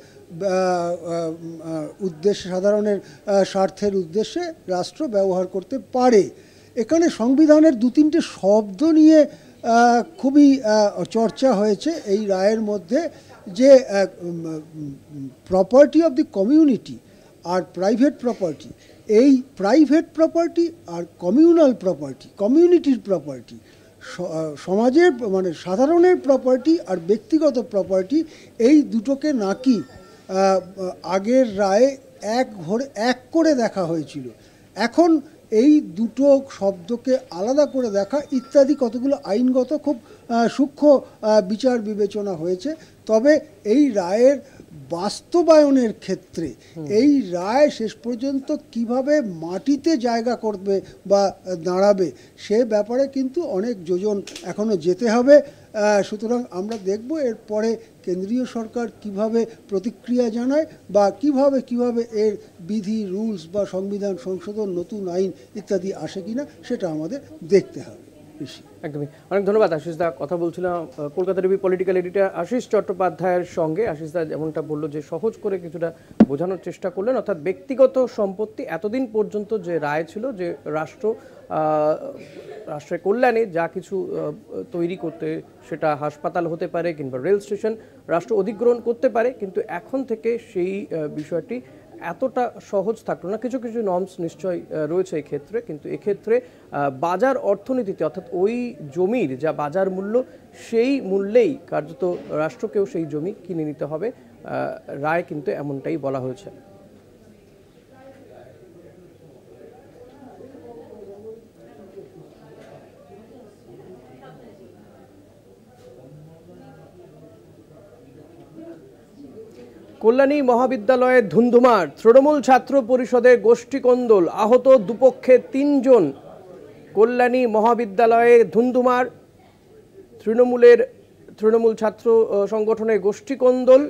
উদ্দেশ্যে, সাধারণের স্বার্থের উদ্দেশ্যে রাষ্ট্র ব্যবহার করতে পারে। এখানে সংবিধানের দু তিনটে শব্দ নিয়ে খুবই চর্চা হয়েছে এই রায়ের মধ্যে, যে প্রপার্টি অফ দি কমিউনিটি আর প্রাইভেট প্রপার্টি। এই প্রাইভেট প্রপার্টি আর কমিউনাল প্রপার্টি, কমিউনিটির প্রপার্টি, সমাজের মানে সাধারণের প্রপার্টি আর ব্যক্তিগত প্রপার্টি, এই দুটোকে নাকি আগের রায়ে এক ঘরে এক করে দেখা হয়েছিল। এখন এই দুটো শব্দকে আলাদা করে দেখা ইত্যাদি কতগুলো আইনগত খুব সূক্ষ্ম বিচার বিবেচনা হয়েছে। তবে এই রায়ের বাস্তবায়নের ক্ষেত্রে এই রায় শেষ পর্যন্ত কিভাবে মাটিতে জায়গা করবে বা দাঁড়াবে সে ব্যাপারে কিন্তু অনেক যোজন এখনও যেতে হবে। সুতরাং আমরা দেখব এরপরে কেন্দ্রীয় সরকার কিভাবে প্রতিক্রিয়া জানায় বা কিভাবে কিভাবে এর বিধি রুলস বা সংবিধান সংশোধন, নতুন আইন ইত্যাদি আসে কিনা সেটা আমাদের দেখতে হবে। একদমই, অনেক ধন্যবাদ আশিস দা। কথা বলছিলাম Kolkata TV political editor Ashis চট্টোপাধ্যায়ের সঙ্গে। আশিস দা যেমনটা বললো যে সহজ করে কিছুটা বোঝানোর চেষ্টা করলেন, অর্থাৎ ব্যক্তিগত সম্পত্তি এতদিন পর্যন্ত যে রায় ছিল যে রাষ্ট্র রাষ্ট্রের কল্যাণে যা কিছু তৈরি করতে, সেটা হাসপাতাল হতে পারে কিংবা রেল স্টেশন, রাষ্ট্র অধিগ্রহণ করতে পারে, কিন্তু এখন থেকে সেই বিষয়টি এতটা সহজ থাকলো না। কিছু কিছু নর্মস নিশ্চয়ই রয়েছে এই ক্ষেত্রে, কিন্তু এক্ষেত্রে বাজার অর্থনীতিতে অর্থাৎ ওই জমির যা বাজার মূল্য সেই মূল্যেই কার্যত রাষ্ট্রকেও সেই জমি কিনে নিতে হবে। রায় কিন্তু এমনটাই বলা হয়েছে। কল্যাণী মহাবিদ্যালয়ে ধুন্ধুমার, তৃণমূল ছাত্র পরিষদের গোষ্ঠীকন্দল, আহত দুপক্ষে তিনজন। কল্যাণী মহাবিদ্যালয়ে ধুন্ধুমার, তৃণমূলের তৃণমূল ছাত্র সংগঠনের গোষ্ঠীকন্দল।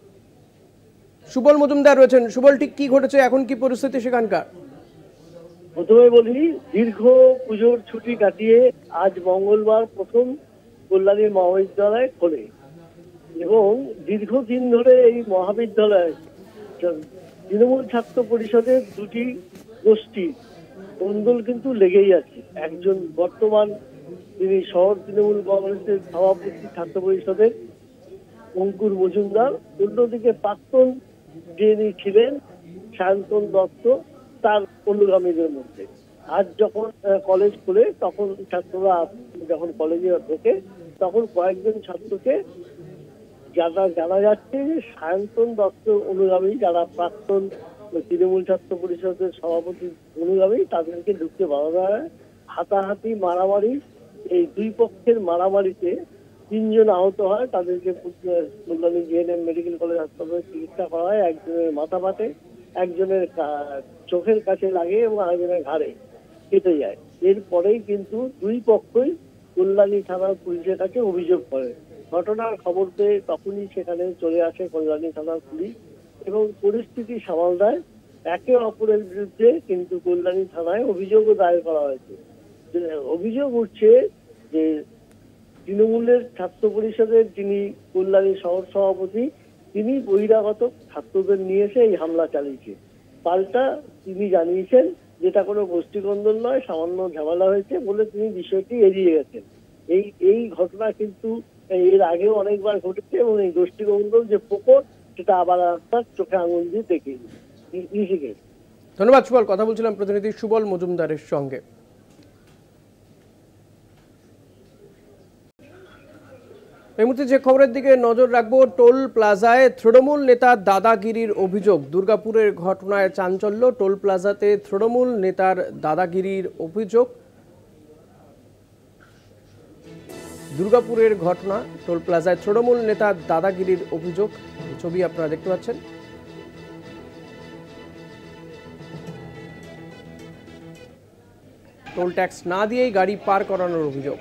সুবল মজুমদার রয়েছেন। সুবল, ঠিক কি ঘটেছে, এখন কি পরিস্থিতি সেখানকার? প্রথমে বলি, দীর্ঘ পুজোর ছুটি কাটিয়ে আজ মঙ্গলবার প্রথম কল্যাণী মহাবিদ্যালয় খোলে এবং দীর্ঘদিন ধরে এই মহাবিদ্যালয়ে তৃণমূল ছাত্র পরিষদের দুটি গোষ্ঠী কোন্দল কিন্তু লেগেই আছে। একজন বর্তমান তিনি শহর তৃণমূল কংগ্রেসের সভাপতি ছাত্র পরিষদের অঙ্কুর মজুমদার, অন্যদিকে প্রাক্তন যিনি ছিলেন সায়ন্তন দত্ত, তার অনুগামীদের মধ্যে। আজ যখন কলেজ খুলে তখন ছাত্ররা যখন কলেজে ঢোকে তখন কয়েকজন ছাত্রকে যারা জানা যাচ্ছে যে সায়ন্তন দত্ত অনুগামী, যারা প্রাক্তন তৃণমূল ছাত্র পরিষদের সভাপতির অনুগামী, তাদেরকে ঢুকতে বাধা হয়। হাতাহাতি মারামারি, এই দুই পক্ষের মারামারিতে তিনজন আহত হয়, তাদেরকে কল্যাণী জিএনএম মেডিকেল কলেজ হাসপাতালে চিকিৎসা করা হয়। একজনের মাথা ফাটে, একজনের চোখের কাছে লাগে এবং আরেকজনের ঘাড়ে কেটে যায়। এরপরেই কিন্তু দুই পক্ষই কল্যাণী থানার পুলিশের কাছে অভিযোগ করে। ঘটনার খবর পেয়ে তখনই সেখানে চলে আসে কল্যাণী থানার পুলিশ এবং পরিস্থিতি সামাল দেয়। একে অপরের বিরুদ্ধে কিন্তু কল্যাণী থানায় অভিযোগও দায়ের করা হয়েছে। অভিযোগ উঠছে যে তৃণমূলের ছাত্র পরিষদের যিনি কল্যাণী শহর সভাপতি, তিনি বহিরাগত ছাত্রদের নিয়ে এসে এই হামলা চালিয়েছে। পাল্টা তিনি জানিয়েছেন যেটা কোনো গোষ্ঠীকন্দল নয়, সামান্য ঝামেলা হয়েছে বলে তিনি বিষয়টি এড়িয়ে গেছেন। এই এই ঘটনা কিন্তু এর আগেও অনেকবার ঘটেছে এবং এই গোষ্ঠীকন্দল যে প্রকট সেটা আবার আপনার চোখে আঙুল দিয়ে দেখে নিজেকে। ধন্যবাদ সুবল। কথা বলছিলাম প্রতিনিধি সুবল মজুমদারের সঙ্গে। এই মুহূর্তে যে খবরের দিকে নজর রাখবো, টোল প্লাজায় তৃণমূল নেতার দাদাগিরির অভিযোগ। দুর্গাপুরের ঘটনায় চাঞ্চল্য, টোল প্লাজাতে তৃণমূল নেতার দাদাগিরির অভিযোগ। দুর্গাপুরের ঘটনা, টোল প্লাজায় তৃণমূল নেতার দাদাগিরির অভিযোগ। ছবি আপনারা দেখতে পাচ্ছেন। টোল ট্যাক্স না দিয়েই গাড়ি পার করানোর অভিযোগ।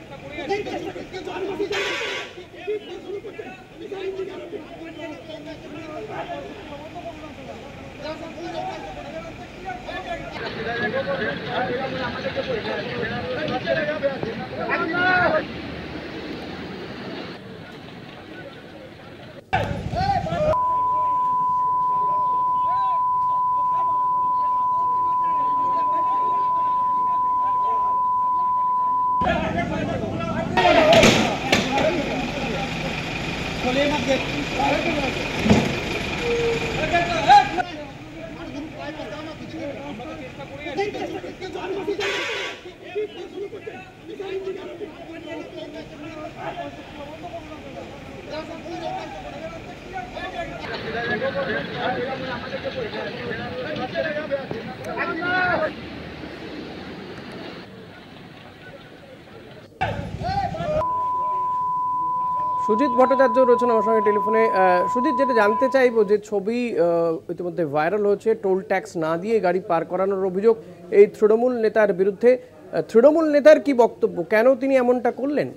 সুজিত ভট্টাচার্য রয়েছেন আমার সঙ্গে টেলিফোনে। সুজিত, যেটা জানতে চাইবো, যে ছবি ইতিমধ্যে ভাইরাল হচ্ছে, টোল ট্যাক্স না দিয়ে গাড়ি পার করানোর অভিযোগ এই তৃণমূল নেতার বিরুদ্ধে। তৃণমূল নেতার কি বক্তব্য, কেন তিনি এমনটা করলেন?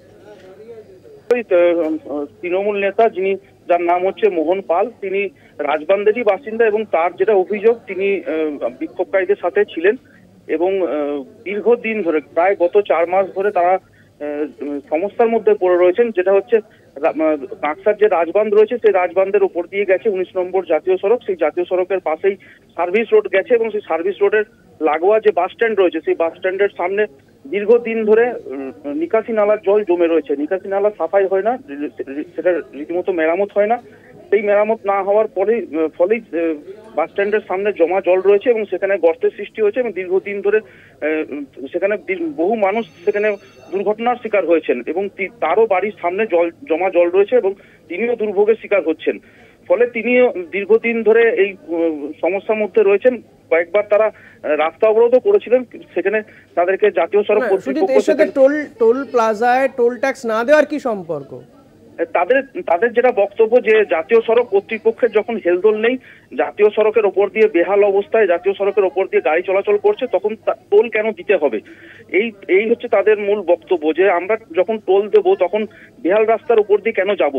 তৃণমূল নেতা যিনি, যার নাম হচ্ছে মোহন পাল, তিনি রাজবান্দেরই বাসিন্দা এবং তার যেটা অভিযোগ, তিনি বিক্ষোভকারীদের সাথে ছিলেন এবং দীর্ঘদিন ধরে, প্রায় গত চার মাস ধরে তারা সমস্যার মধ্যে পড়ে রয়েছেন। যেটা হচ্ছে কাকসার যে রাজবান্ধ রয়েছে সেই রাজবান্ধের উপর দিয়ে গেছে উনিশ নম্বর জাতীয় সড়ক, সেই জাতীয় সড়কের পাশেই সার্ভিস রোড গেছে এবং সেই সার্ভিস রোডের লাগোয়া যে বাস স্ট্যান্ড রয়েছে সেই বাস স্ট্যান্ডের সামনে দীর্ঘদিন ধরে নিকাশি নালার জল জমে রয়েছে। নিকাশি নালা সাফাই হয় না, সেটা রীতিমতো মেরামত হয় না। সেই মেরামত না হওয়ার পরেই ফলেই বাস স্ট্যান্ডের সামনে জমা জল রয়েছে এবং সেখানে গর্তের সৃষ্টি হয়েছে এবং দীর্ঘদিন ধরে সেখানে বহু মানুষ সেখানে দুর্ঘটনার শিকার হয়েছেন এবং তারও বাড়ির সামনে জল জমা জল রয়েছে এবং তিনিও দুর্ভোগের শিকার হচ্ছেন। ফলে তিনিও দীর্ঘদিন ধরে এই সমস্যার মধ্যে রয়েছেন। কয়েকবার তারা রাস্তা অবরোধও করেছিলেন, সেখানে তাদেরকে জাতীয় সড়ক কর্তৃপক্ষ টোল টোল প্লাজায় টোল ট্যাক্স না দেওয়ার কি সম্পর্ক? তাদের তাদের যেটা বক্তব্য, যে জাতীয় সড়ক কর্তৃপক্ষের যখন হেলদোল নেই, জাতীয় সড়কের ওপর দিয়ে বেহাল অবস্থায় জাতীয় সড়কের ওপর দিয়ে গাড়ি চলাচল করছে, তখন টোল কেন দিতে হবে? এই এই হচ্ছে তাদের মূল বক্তব্য, যে আমরা যখন টোল দেবো তখন বেহাল রাস্তার উপর দিয়ে কেন যাব?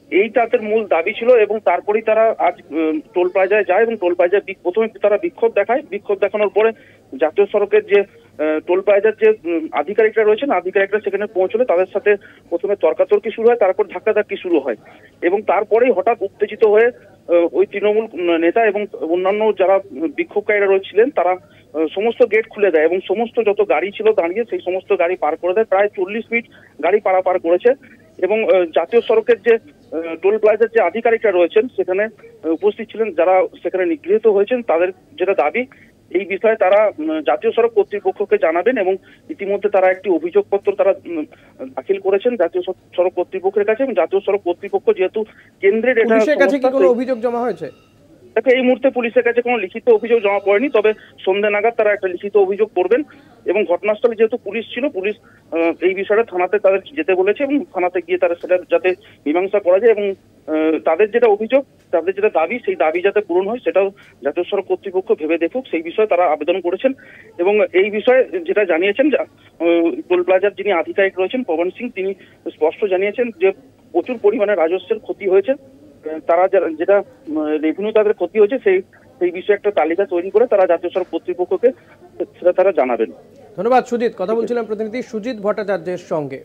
এই তাদের মূল দাবি ছিল এবং তারপরেই তারা আজ টোল প্লাজায় যায় এবং টোল প্লাজায় প্রথমে তারা বিক্ষোভ দেখায়। বিক্ষোভ দেখানোর পরে জাতীয় সড়কের যে টোল প্লাজার যে আধিকারিকরা রয়েছেন আধিকারিকরা সেখানে পৌঁছলে তাদের সাথে প্রথমে তর্কাতর্কি শুরু হয়, তারপর ধাক্কাধাক্কি শুরু হয় এবং তারপরেই হঠাৎ উত্তেজিত হয়ে ওই তৃণমূল নেতা এবং অন্যান্য যারা বিক্ষোভকারীরা রয়েছিলেন তারা সমস্ত গেট খুলে দেয় এবং সমস্ত যত গাড়ি ছিল দাঁড়িয়ে সেই সমস্ত গাড়ি পার করে দেয়। প্রায় চল্লিশ মিনিট গাড়ি পারাপার করেছে এবং জাতীয় সড়কের যে টোল প্লাজার যে আধিকারিকরা রয়েছেন সেখানে উপস্থিত ছিলেন, যারা সেখানে নিগৃহীত হয়েছেন তাদের যেটা দাবি এই বিষয়ে তারা জাতীয় সড়ক কর্তৃপক্ষকে জানাবেন এবং ইতিমধ্যে তারা একটি অভিযোগপত্র তারা দাখিল করেছেন জাতীয় সড়ক কর্তৃপক্ষের কাছে এবং জাতীয় সড়ক কর্তৃপক্ষ যেহেতু কেন্দ্রের এটা কাছে কি কোনো অভিযোগ জমা হয়েছে? এই মুহূর্তে পুলিশের কাছে কোনো লিখিত অভিযোগ জমা পড়েনি, তবে সন্ধ্যা নাগাদ তারা একটা লিখিত অভিযোগ করবেন এবং ঘটনাস্থলে যেহেতু পুলিশ ছিল পুলিশ এই বিষয়টা থানাতে তাদের যেতে বলেছে এবং থানাতে গিয়ে তারা সেটা যাতে মীমাংসা করা যায় এবং তাদের যেটা অভিযোগ তাদের যেটা দাবি সেই দাবি যাতে পূরণ হয় সেটাও জাতীয় সড়ক কর্তৃপক্ষ ভেবে দেখুক সেই বিষয়ে তারা আবেদন করেছেন এবং এই বিষয়ে যেটা জানিয়েছেন টোল প্লাজার যিনি আধিকারিক রয়েছেন পবন সিং তিনি স্পষ্ট জানিয়েছেন যে প্রচুর পরিমাণে রাজস্বের ক্ষতি হয়েছে, তারা যেটা রেভিনিউ তাদের ক্ষতি হয়েছে সেই সেই বিষয়ে একটা তালিকা তৈরি করে তারা জাতীয় সড়ক কর্তৃপক্ষকে সেটা তারা জানাবেন। ধন্যবাদ সুজিত। কথা বলছিলাম প্রতিনিধি সুজিত ভট্টাচার্যের সঙ্গে।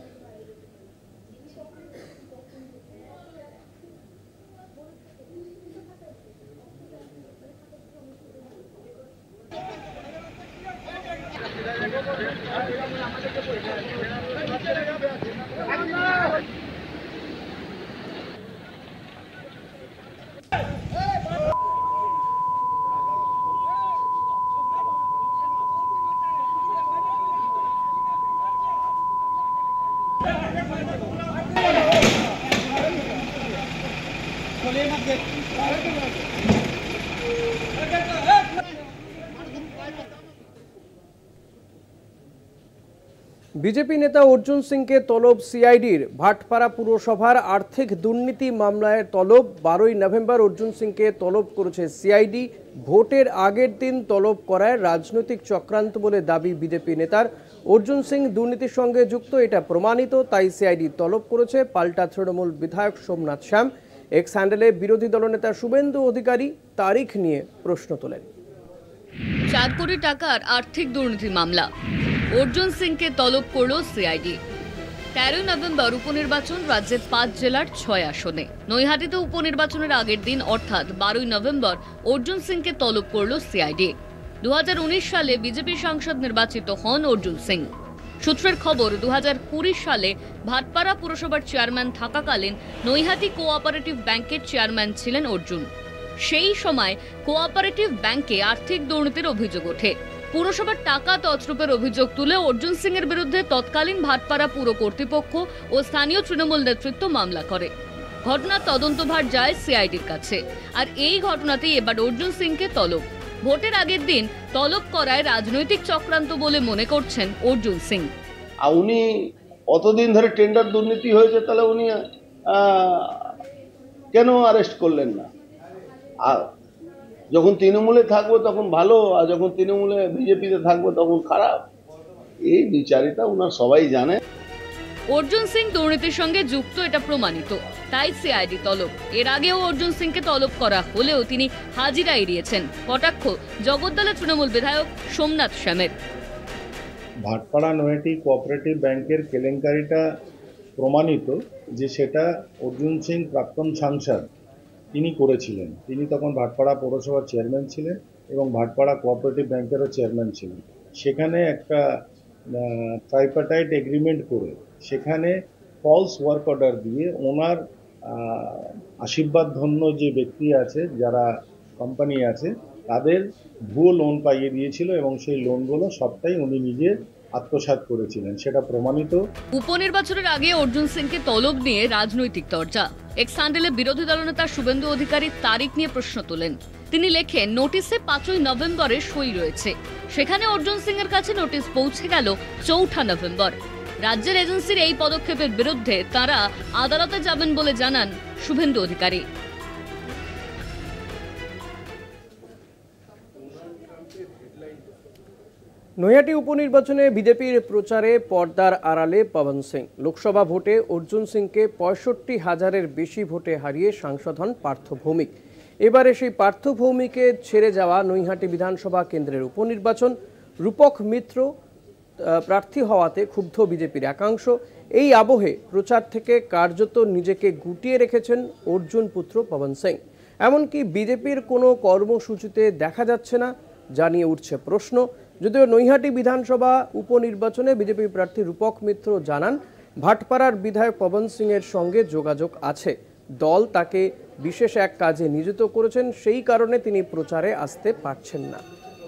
বিজেপি নেতা অর্জুন সিংকে তলব সিআইডির। ভাটপাড়া পুরসভার আর্থিক দুর্নীতি মামলায় তলব। বারোই নভেম্বর অর্জুন সিংকে তলব করেছে সিআইডি। ভোটের আগের দিন তলব করায় রাজনৈতিক চক্রান্ত বলে দাবি বিজেপি নেতার। অর্জুন সিং দুর্নীতির সঙ্গে যুক্ত এটা প্রমাণিত, তাই সিআইডি তলব করেছে। পাল্টা তৃণমূল বিধায়ক সোমনাথ শ্যাম এক্স হ্যান্ডেলে বিরোধী দলনেতা শুভেন্দু অধিকারী তারিখ নিয়ে প্রশ্ন তোলেন। চার কোটি টাকার আর্থিক দুর্নীতি মামলা, অর্জুন সিংকে তলব করল সিআইডি। তেরোই নভেম্বর উপনির্বাচন রাজ্যের পাঁচ জেলার ছয় আসনে। নৈহাটিতে উপনির্বাচনের আগের দিন অর্থাৎ বারোই নভেম্বর অর্জুন সিংকে তলব করল সিআইডি। দু হাজার উনিশ সালে বিজেপি সাংসদ নির্বাচিত হন অর্জুন সিং। সূত্রের খবর দু হাজার কুড়ি সালে ভাটপাড়া পুরসভার চেয়ারম্যান থাকাকালীন নৈহাটি কোঅপারেটিভ ব্যাংকের চেয়ারম্যান ছিলেন অর্জুন। সেই সময় কোঅপারেটিভ ব্যাংকে আর্থিক দুর্নীতির অভিযোগ ওঠে। পুরসভার টাকা তছরূপের অভিযোগ তুলে অর্জুন সিং এর বিরুদ্ধে তৎকালীন ভাটপাড়া পুর কর্তৃপক্ষ ও স্থানীয় তৃণমূল নেতৃত্ব মামলা করে। ঘটনার তদন্তভার যায় সিআইডির কাছে। আর এই ঘটনাতেই এবার অর্জুন সিংকে তলব। ভোটের আগের দিন তলব করায় রাজনৈতিক চক্রান্ত বলে মনে করছেন অর্জুন সিং। উনি অতদিন ধরে টেন্ডার দুর্নীতি হয়েছে, তাহলে উনি কেন অ্যারেস্ট করলেন না? আর যখন তৃণমূলে থাকবো তখন ভালো, আর যখন তৃণমূলে বিজেপিতে থাকবো তখন খারাপ। এই বিচারিতা ওনার সবাই জানে। অর্জুন সিং দুর্নীতির সঙ্গে যুক্ত এটা প্রমাণিত, তাই সিআইডি তলব। এর আগেও অর্জুন সিংকে তলব করা হলেও তিনি হাজিরা এড়িয়েছেন। কটাক্ষ জগদ্দলের তৃণমূল বিধায়ক সোমনাথ শ্যামের। ভাটপাড়া নৈহাটি কোঅপারেটিভ ব্যাংকের কেলেঙ্কারিটা প্রমাণিত যে সেটা অর্জুন সিং প্রাক্তন সাংসদ তিনি করেছিলেন। তিনি তখন ভাটপাড়া পৌরসভার চেয়ারম্যান ছিলেন এবং ভাটপাড়া কোঅপারেটিভ ব্যাংকেরও চেয়ারম্যান ছিলেন। সেখানে একটা ট্রাইপার্টাইট এগ্রিমেন্ট করে সেখানে ফলস ওয়ার্ক অর্ডার দিয়ে ওনার আশীর্বাদ ধন্য যে ব্যক্তি আছে, যারা কোম্পানি আছে, তাদের ভুয়ো লোন পাইয়ে দিয়েছিল এবং সেই লোনগুলো সবটাই উনি নিজে আত্মসাৎ করেছিলেন, সেটা প্রমাণিত। উপনির্বাচনের আগে অর্জুন সিংকে তলব নিয়ে রাজনৈতিক চর্চা। এক্স হ্যান্ডেলে বিরোধী দলনেতা শুভেন্দু অধিকারী তারিখ নিয়ে প্রশ্ন তোলেন। তিনি লেখেন, নোটিশে পাঁচই নভেম্বরের সই রয়েছে। সেখানে অর্জুন সিং এর কাছে নোটিশ পৌঁছে গেল চৌঠা নভেম্বর। রাজ্যের এজেন্সির এই পদক্ষেপের বিরুদ্ধে তারা আদালতে যাবেন বলে জানান শুভেন্দু অধিকারী। নৈহাটি উপনির্বাচনে বিজেপির প্রচারে পর্দার আড়ালে পবন সিং। লোকসভা ভোটে অর্জুন সিংকে পঁয়ষট্টি হাজারের বেশি ভোটে হারিয়ে সাংসদ হন পার্থ ভৌমিক। এবারে সেই পার্থ ভৌমিকে ছেড়ে যাওয়া নৈহাটি বিধানসভা কেন্দ্রের উপনির্বাচন, রূপক মিত্র প্রার্থী হওয়াতে ক্ষুব্ধ বিজেপির একাংশ। এই আবহে প্রচার থেকে কার্যত নিজেকে গুটিয়ে রেখেছেন অর্জুন পুত্র পবন সিং। এমনকি বিজেপির কোনো কর্মসূচিতে দেখা যাচ্ছে না, জানিয়ে উঠছে প্রশ্ন। যদিও নৈহাটি বিধানসভা উপনির্বাচনে বিজেপি প্রার্থী রূপক মিত্র জানান, ভাটপাড়ার বিধায়ক পবন সিং এর সঙ্গে যোগাযোগ আছে। দল তাকে বিশেষ এক কাজে নিয়োজিত করেছেন, সেই কারণে তিনি প্রচারে আসতে পারছেন না।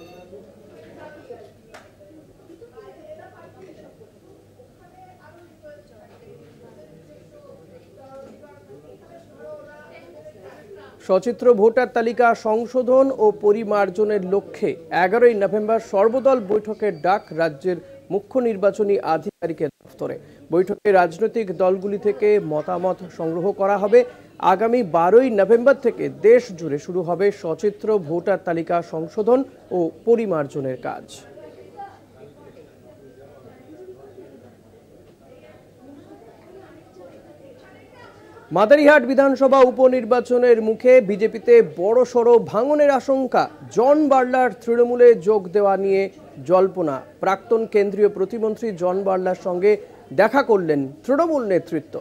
সচিত্র ভোটার তালিকা সংশোধন ও পরিমার্জনের লক্ষ্যে এগারোই নভেম্বর সর্বদল বৈঠকের ডাক রাজ্যের মুখ্য নির্বাচনী আধিকারিকের দফতরে। বৈঠকে রাজনৈতিক দলগুলি থেকে মতামত সংগ্রহ করা হবে। আগামী বারোই নভেম্বর থেকে দেশ জুড়ে শুরু হবে সচিত্র ভোটার তালিকা সংশোধন ও পরিমার্জনের কাজ। মাদারিহাট বিধানসভা উপনির্বাচনের মুখে বিজেপিতে বড়সড় ভাঙনের আশঙ্কা। জন বার্লার তৃণমূলে যোগ দেওয়া নিয়ে জল্পনা। প্রাক্তন কেন্দ্রীয় প্রতিমন্ত্রী জন বার্লার সঙ্গে দেখা করলেন তৃণমূল নেতৃত্ব।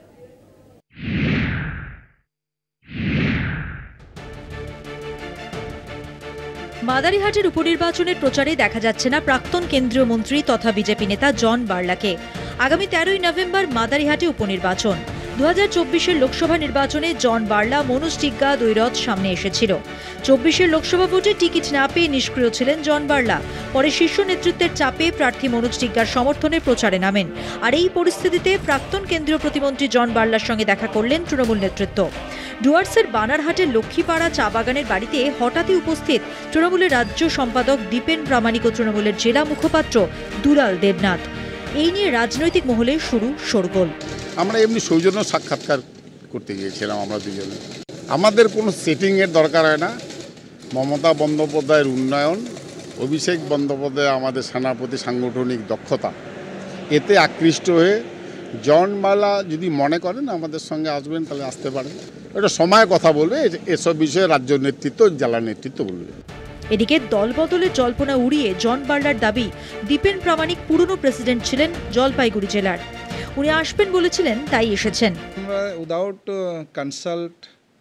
মাদারিহাটের উপনির্বাচনের প্রচারে দেখা যাচ্ছে না প্রাক্তন কেন্দ্রীয় মন্ত্রী তথা বিজেপি নেতা জন বার্লাকে। আগামী তেরোই নভেম্বর মাদারিহাটে উপনির্বাচন। দু হাজার চব্বিশের লোকসভা নির্বাচনে জন বার্লা, মনোজ টিগ্গা দুই রথ সামনে এসেছিল। চব্বিশের লোকসভা ভোটে টিকিট না পেয়ে নিষ্ক্রিয় ছিলেন জন বার্লা। পরে শীর্ষ নেতৃত্বের চাপে প্রার্থী মনোজ টিগ্গার সমর্থনে প্রচারে নামেন। আর এই পরিস্থিতিতে প্রাক্তন কেন্দ্রীয় প্রতিমন্ত্রী জন বার্লার সঙ্গে দেখা করলেন তৃণমূল নেতৃত্ব। ডুয়ার্সের বানারহাটের লক্ষ্মীপাড়া চা বাগানের বাড়িতে হঠাৎই উপস্থিত তৃণমূলের রাজ্য সম্পাদক দীপেন প্রামাণিক ও তৃণমূলের জেলা মুখপাত্র দুলাল দেবনাথ। এই নিয়ে রাজনৈতিক মহলে শুরু শোরগোল। আমরা এমনি সৌজন্য সাক্ষাৎকার করতে গিয়েছিলাম আমরা দুজনে। আমাদের কোনো সেটিংয়ের দরকার হয় না। মমতা বন্দ্যোপাধ্যায়ের উন্নয়ন, অভিষেক বন্দ্যোপাধ্যায় আমাদের সেনাপতি সাংগঠনিক দক্ষতা, এতে আকৃষ্ট হয়ে জন বার্লা যদি মনে করেন আমাদের সঙ্গে আসবেন তাহলে আসতে পারেন। এটা সময় কথা বলবে, এসব বিষয়ে রাজ্য নেতৃত্ব, জেলা নেতৃত্ব বলবে। এদিকে দল বদলের জল্পনা উড়িয়ে জন বার্লার দাবি, দীপেন প্রামাণিক পুরনো প্রেসিডেন্ট ছিলেন জলপাইগুড়ি জেলার। উনি আসবেন বলেছিলেন, তাই এসেছেন। উইদাউট কনসাল্ট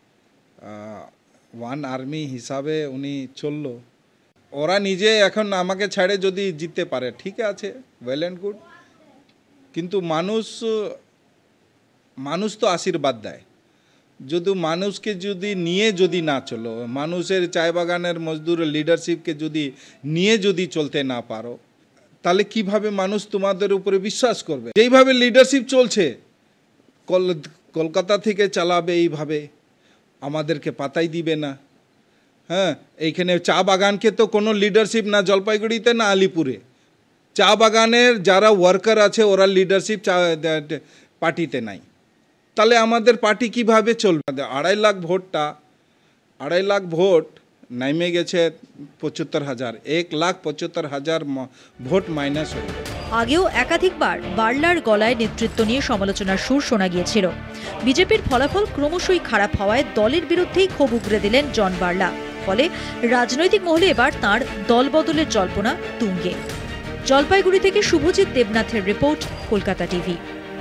ওয়ান আর্মি হিসাবে উনি চলল। ওরা নিজে এখন আমাকে ছেড়ে যদি জিততে পারে ঠিক আছে, ওয়েল অ্যান্ড গুড। কিন্তু মানুষ মানুষ তো আশীর্বাদ দেয়। যদি মানুষকে যদি নিয়ে যদি না চলো, মানুষের চায় বাগানের মজদুর লিডারশিপকে যদি নিয়ে যদি চলতে না পারো, তাহলে কিভাবে মানুষ তোমাদের উপরে বিশ্বাস করবে? যেইভাবে লিডারশিপ চলছে, কলকাতা থেকে চালাবে এইভাবে, আমাদেরকে পাতাই দিবে না। হ্যাঁ, এইখানে চা বাগানকে তো কোনো লিডারশিপ না জলপাইগুড়িতে না আলিপুরে। চা বাগানের যারা ওয়ার্কার আছে ওরা লিডারশিপ চা পার্টিতে নাই। তাহলে আমাদের পার্টি কিভাবে চলবে? আড়াই লাখ ভোটটা আড়াই লাখ ভোট নেমে গেছে পঁচাত্তর হাজার, এক লাখ পঁচাত্তর হাজার ভোট মাইনাস হয়ে গেছে। আগেও একাধিকবার বার্লার গলায় নেতৃত্ব নিয়ে সমালোচনার সুর শোনা গিয়েছিল। বিজেপির ফলাফল ক্রমশই খারাপ হওয়ায় দলের বিরুদ্ধেই ক্ষোভ উগরে দিলেন জন বার্লা। ফলে রাজনৈতিক মহলে এবার তাঁর দল বদলের জল্পনা তুঙ্গে। জলপাইগুড়ি থেকে শুভজিৎ দেবনাথের রিপোর্ট, কলকাতা টিভি।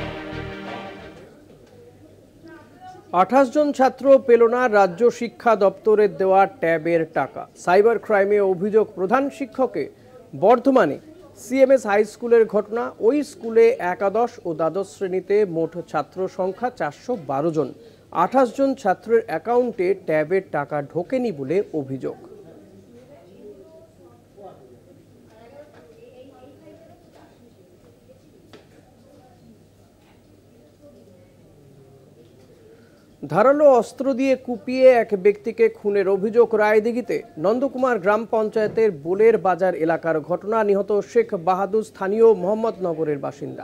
আঠাশ জন ছাত্র পেল না রাজ্য শিক্ষা দপ্তরের দেওয়া ট্যাবের টাকা। সাইবার ক্রাইমে অভিযোগ প্রধান শিক্ষকে। বর্ধমানে সিএমএস হাই স্কুলের ঘটনা। ওই স্কুলে একাদশ ও দ্বাদশ শ্রেণীতে মোট ছাত্র সংখ্যা চারশো বারো জন। আঠাশ জন ছাত্রের অ্যাকাউন্টে ট্যাবের টাকা ঢোকেনি বলে অভিযোগ। ধারালো অস্ত্র দিয়ে কুপিয়ে এক ব্যক্তিকে খুনের অভিযোগ রায়দিঘিতে। নন্দকুমার গ্রাম পঞ্চায়েতের বোলের বাজার এলাকার ঘটনা। নিহত শেখ বাহাদুর স্থানীয় মোহাম্মদনগরের বাসিন্দা।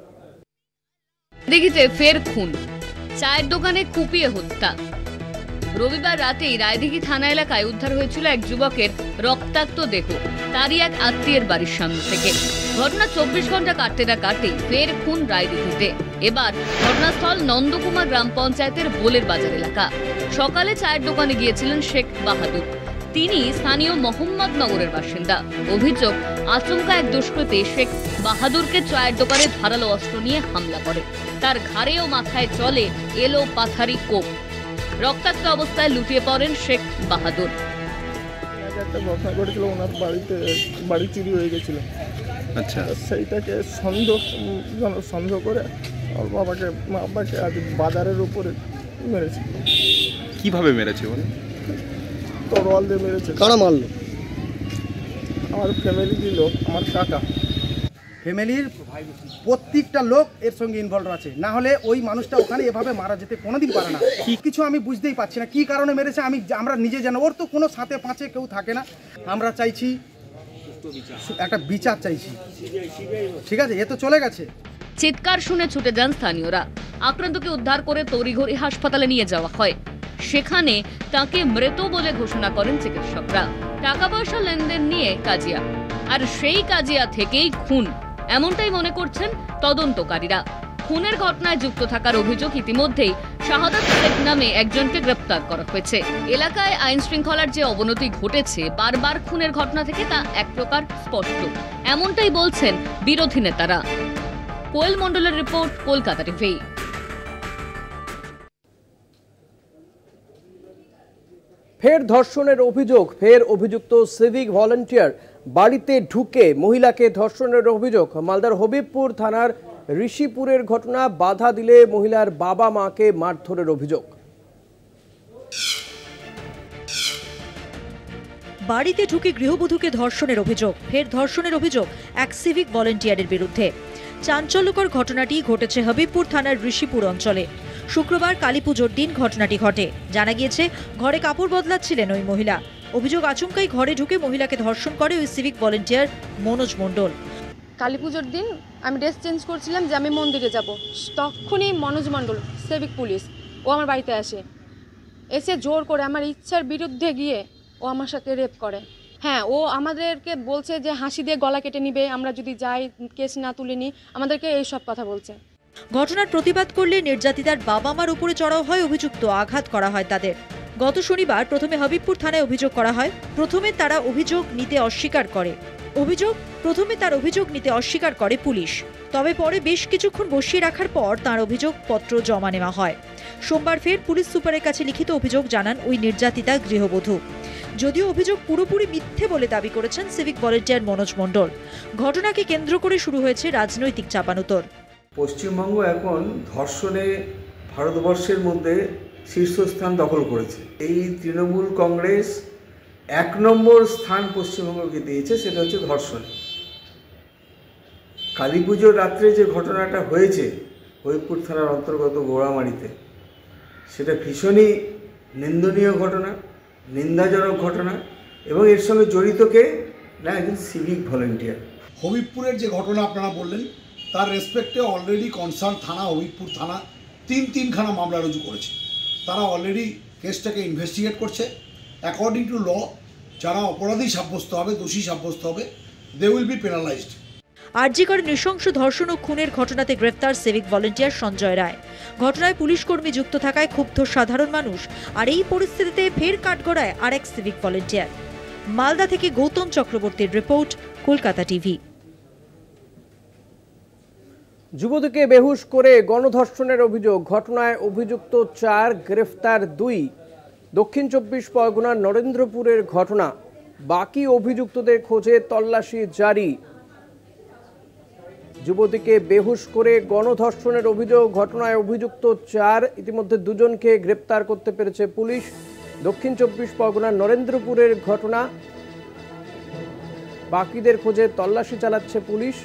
দিঘিতে ফের খুন, চায়ের দোকানে কুপিয়ে হত্যা। রবিবার রাতেই রায়দিঘি থানা এলাকায় উদ্ধার হয়েছিল এক যুবকের রক্তাক্ত দেহ তারই এক আত্মীয়ের বাড়ির সামনে থেকে। ঘটনা চব্বিশ ঘন্টা কাটতে না কাটতেই ফের খুন রায়দিঘিতে। এবার ঘটনাস্থল নন্দকুমার গ্রাম পঞ্চায়েতের বোলের বাজার এলাকা। সকালে চায়ের দোকানে গিয়েছিলেন শেখ বাহাদুর। তিনি স্থানীয় মোহাম্মদনগরের বাসিন্দা। অভিযোগ, আচমকা এক দুষ্কৃতী শেখ বাহাদুরকে চায়ের দোকানে ধারালো অস্ত্র নিয়ে হামলা করে। তার ঘাড়ে ও মাথায় চলে এলো পাথারি কোপ। রক্তাক্ত অবস্থায় লুটিয়ে পড়েন শেখ বাহাদুর। একটা ঘটনা ঘটেছিল, ওনার বাড়িতে বাড়ি চুরি হয়ে গেছিল। আচ্ছা, সেইটাকে সন্দেহ সন্দেহ করে ওর বাবাকে বাবাকে আজ বাজারের উপরে মেরেছে। কিভাবে মেরেছে বলে? তরোয়াল দিয়ে মেরেছে। কারা মারলো? আমার ফ্যামিলি দিল, আমার কাকা। ফ্যামিলির প্রত্যেকটা লোক এর সঙ্গে ইনভলভ আছে, না হলে ওই মানুষটা ওখানে এভাবে মারা যেতে কোনোদিন পারে না। কি কিছু আমি বুঝতেই পারছি না কি কারণে মেরেছে। আমি আমরা নিজে জানি, ওর তো কোনো সাথে পাঁচে কেউ থাকে না। আমরা চাইছি একটা বিচার চাইছি, ঠিক আছে? এ তো চলে গেছে। চিৎকার শুনে ছুটে যান স্থানীয়রা। আক্রান্তকে উদ্ধার করে তড়িঘড়ি হাসপাতালে নিয়ে যাওয়া হয়। সেখানে তাকে মৃত বলে ঘোষণা করেন চিকিৎসকরা। টাকা পয়সা লেনদেন নিয়ে কাজিয়া, আর সেই কাজিয়া থেকেই খুন, এমনটাই মনে করছেন তদন্তকারীরা। খুনের ঘটনায় যুক্ত থাকার অভিযোগ ইতিমধ্যেই শাহাদাত শেখ নামে একজনকে গ্রেপ্তার করা হয়েছে। এলাকায় আইন শৃঙ্খলার যে অবনতি ঘটেছে বারবার খুনের ঘটনা থেকে, তা এক প্রকার স্পষ্ট, এমনটাই বলছেন বিরোধী নেতারা। কোয়েল মণ্ডলের রিপোর্ট, কলকাতা টিভি। ফের ধর্ষণের অভিযোগ। ফের অভিযুক্ত সিভিক ভলান্টিয়ার বাড়িতে ঢুকে মহিলাকে ধর্ষণের অভিযোগ। মালদার হবিবপুর থানার ঋষিপুরের ঘটনা। বাধা দিলে মহিলার বাবা মাকে মারধরের অভিযোগ। বাড়িতে ঢুকে গৃহবধূকে ধর্ষণের অভিযোগ। ফের ধর্ষণের অভিযোগ এক সিভিক ভলান্টিয়ারের বিরুদ্ধে। চাঞ্চল্যকর ঘটনাটি ঘটেছে হবিবপুর থানার ঋষিপুর অঞ্চলে। শুক্রবার কালীপুজোর দিন ঘটনাটি ঘটে। জানা গিয়েছে ঘরে কাপড় বদলাচ্ছিলেন ওই মহিলা। অভিযোগ, আচমকাই ঘরে ঢুকে মহিলাকে ধর্ষণ করে ওই সিভিক ভলান্টিয়ার মনোজ মণ্ডল। কালীপুজোর দিন আমি ড্রেস চেঞ্জ করছিলাম যে আমি মন্দিরে যাব, তখনই মনোজ মণ্ডল সিভিক পুলিশ ও আমার বাড়িতে আসে। এসে জোর করে আমার ইচ্ছার বিরুদ্ধে গিয়ে ও আমার সাথে রেপ করে। হ্যাঁ, ও আমাদেরকে বলছে যে হাসি দিয়ে গলা কেটে নিবে আমরা যদি যাই, কেস না তুলে নিই, আমাদেরকে এইসব কথা বলছে। ঘটনার প্রতিবাদ করলে নির্যাতিতার বাবা মার উপরে চড়াও হয় অভিযুক্ত, আঘাত করা হয় তাদের। গত শনিবার প্রথমে হবিবপুর থানায় অভিযোগ করা হয়। প্রথমে তারা অভিযোগ নিতে অস্বীকার করে অভিযোগ প্রথমে তার অভিযোগ নিতে অস্বীকার করে পুলিশ। তবে পরে বেশ কিছুক্ষণ বসিয়ে রাখার পর তার অভিযোগ পত্র জমা নেওয়া হয়। সোমবার ফের পুলিশ সুপারের কাছে লিখিত অভিযোগ জানান ওই নির্যাতিতা গৃহবধূ। যদিও অভিযোগ পুরোপুরি মিথ্যে বলে দাবি করেছেন সিভিক ভলান্টিয়ার মনোজ মণ্ডল। ঘটনাকে কেন্দ্র করে শুরু হয়েছে রাজনৈতিক চাপানুতর। পশ্চিমবঙ্গ এখন ধর্ষণে ভারতবর্ষের মধ্যে শীর্ষস্থান দখল করেছে। এই তৃণমূল কংগ্রেস এক নম্বর স্থান পশ্চিমবঙ্গকে দিয়েছে, সেটা হচ্ছে ধর্ষণ। কালী পুজোর রাত্রে যে ঘটনাটা হয়েছে হবিবপুর থানার অন্তর্গত গোড়ামারিতে, সেটা ভীষণই নিন্দনীয় ঘটনা, নিন্দাজনক ঘটনা, এবং এর সঙ্গে জড়িত কে না একজন সিভিক ভলান্টিয়ার। হবিবপুরের যে ঘটনা আপনারা বললেন তার রেসপেক্টে অলরেডি কনসার্ন থানা হবিবপুর থানা তিন তিনখানা মামলা রুজু করেছে। তারা অলরেডি কেসটাকে ইনভেস্টিগেট করছে। অ্যাকর্ডিং টু ল যারা অপরাধী সাব্যস্ত হবে, দোষী সাব্যস্ত হবে, they will be penalised. RG Kar নৃশংস ধর্ষণ ও খুনের ঘটনাতে গ্রেফতার সিভিক ভলান্টিয়ার সঞ্জয় রায়। ঘটনায় পুলিশ কর্মী যুক্ত থাকায় ক্ষুব্ধ সাধারণ মানুষ। আর এই পরিস্থিতিতে ফের কাঠগড়ায় আরেক সিভিক ভলান্টিয়ার। মালদা থেকে গৌতম চক্রবর্তীর রিপোর্ট, কলকাতা টিভি। যুবতীকে বেহুশ করে গণধর্ষণের অভিযোগ। ঘটনায় অভিযুক্ত চার, গ্রেফতার দুই। দক্ষিণ চব্বিশ পরগনার নরেন্দ্রপুরের ঘটনা। বাকি অভিযুক্তদের খোঁজে তল্লাশি জারি। যুবতীকে বেহুশ করে গণধর্ষণের অভিযোগ। ঘটনায় অভিযুক্ত চার, ইতিমধ্যে দুজনকে গ্রেপ্তার করতে পেরেছে পুলিশ। দক্ষিণ চব্বিশ পরগনার নরেন্দ্রপুরের ঘটনা। বাকিদের খোঁজে তল্লাশি চালাচ্ছে পুলিশ।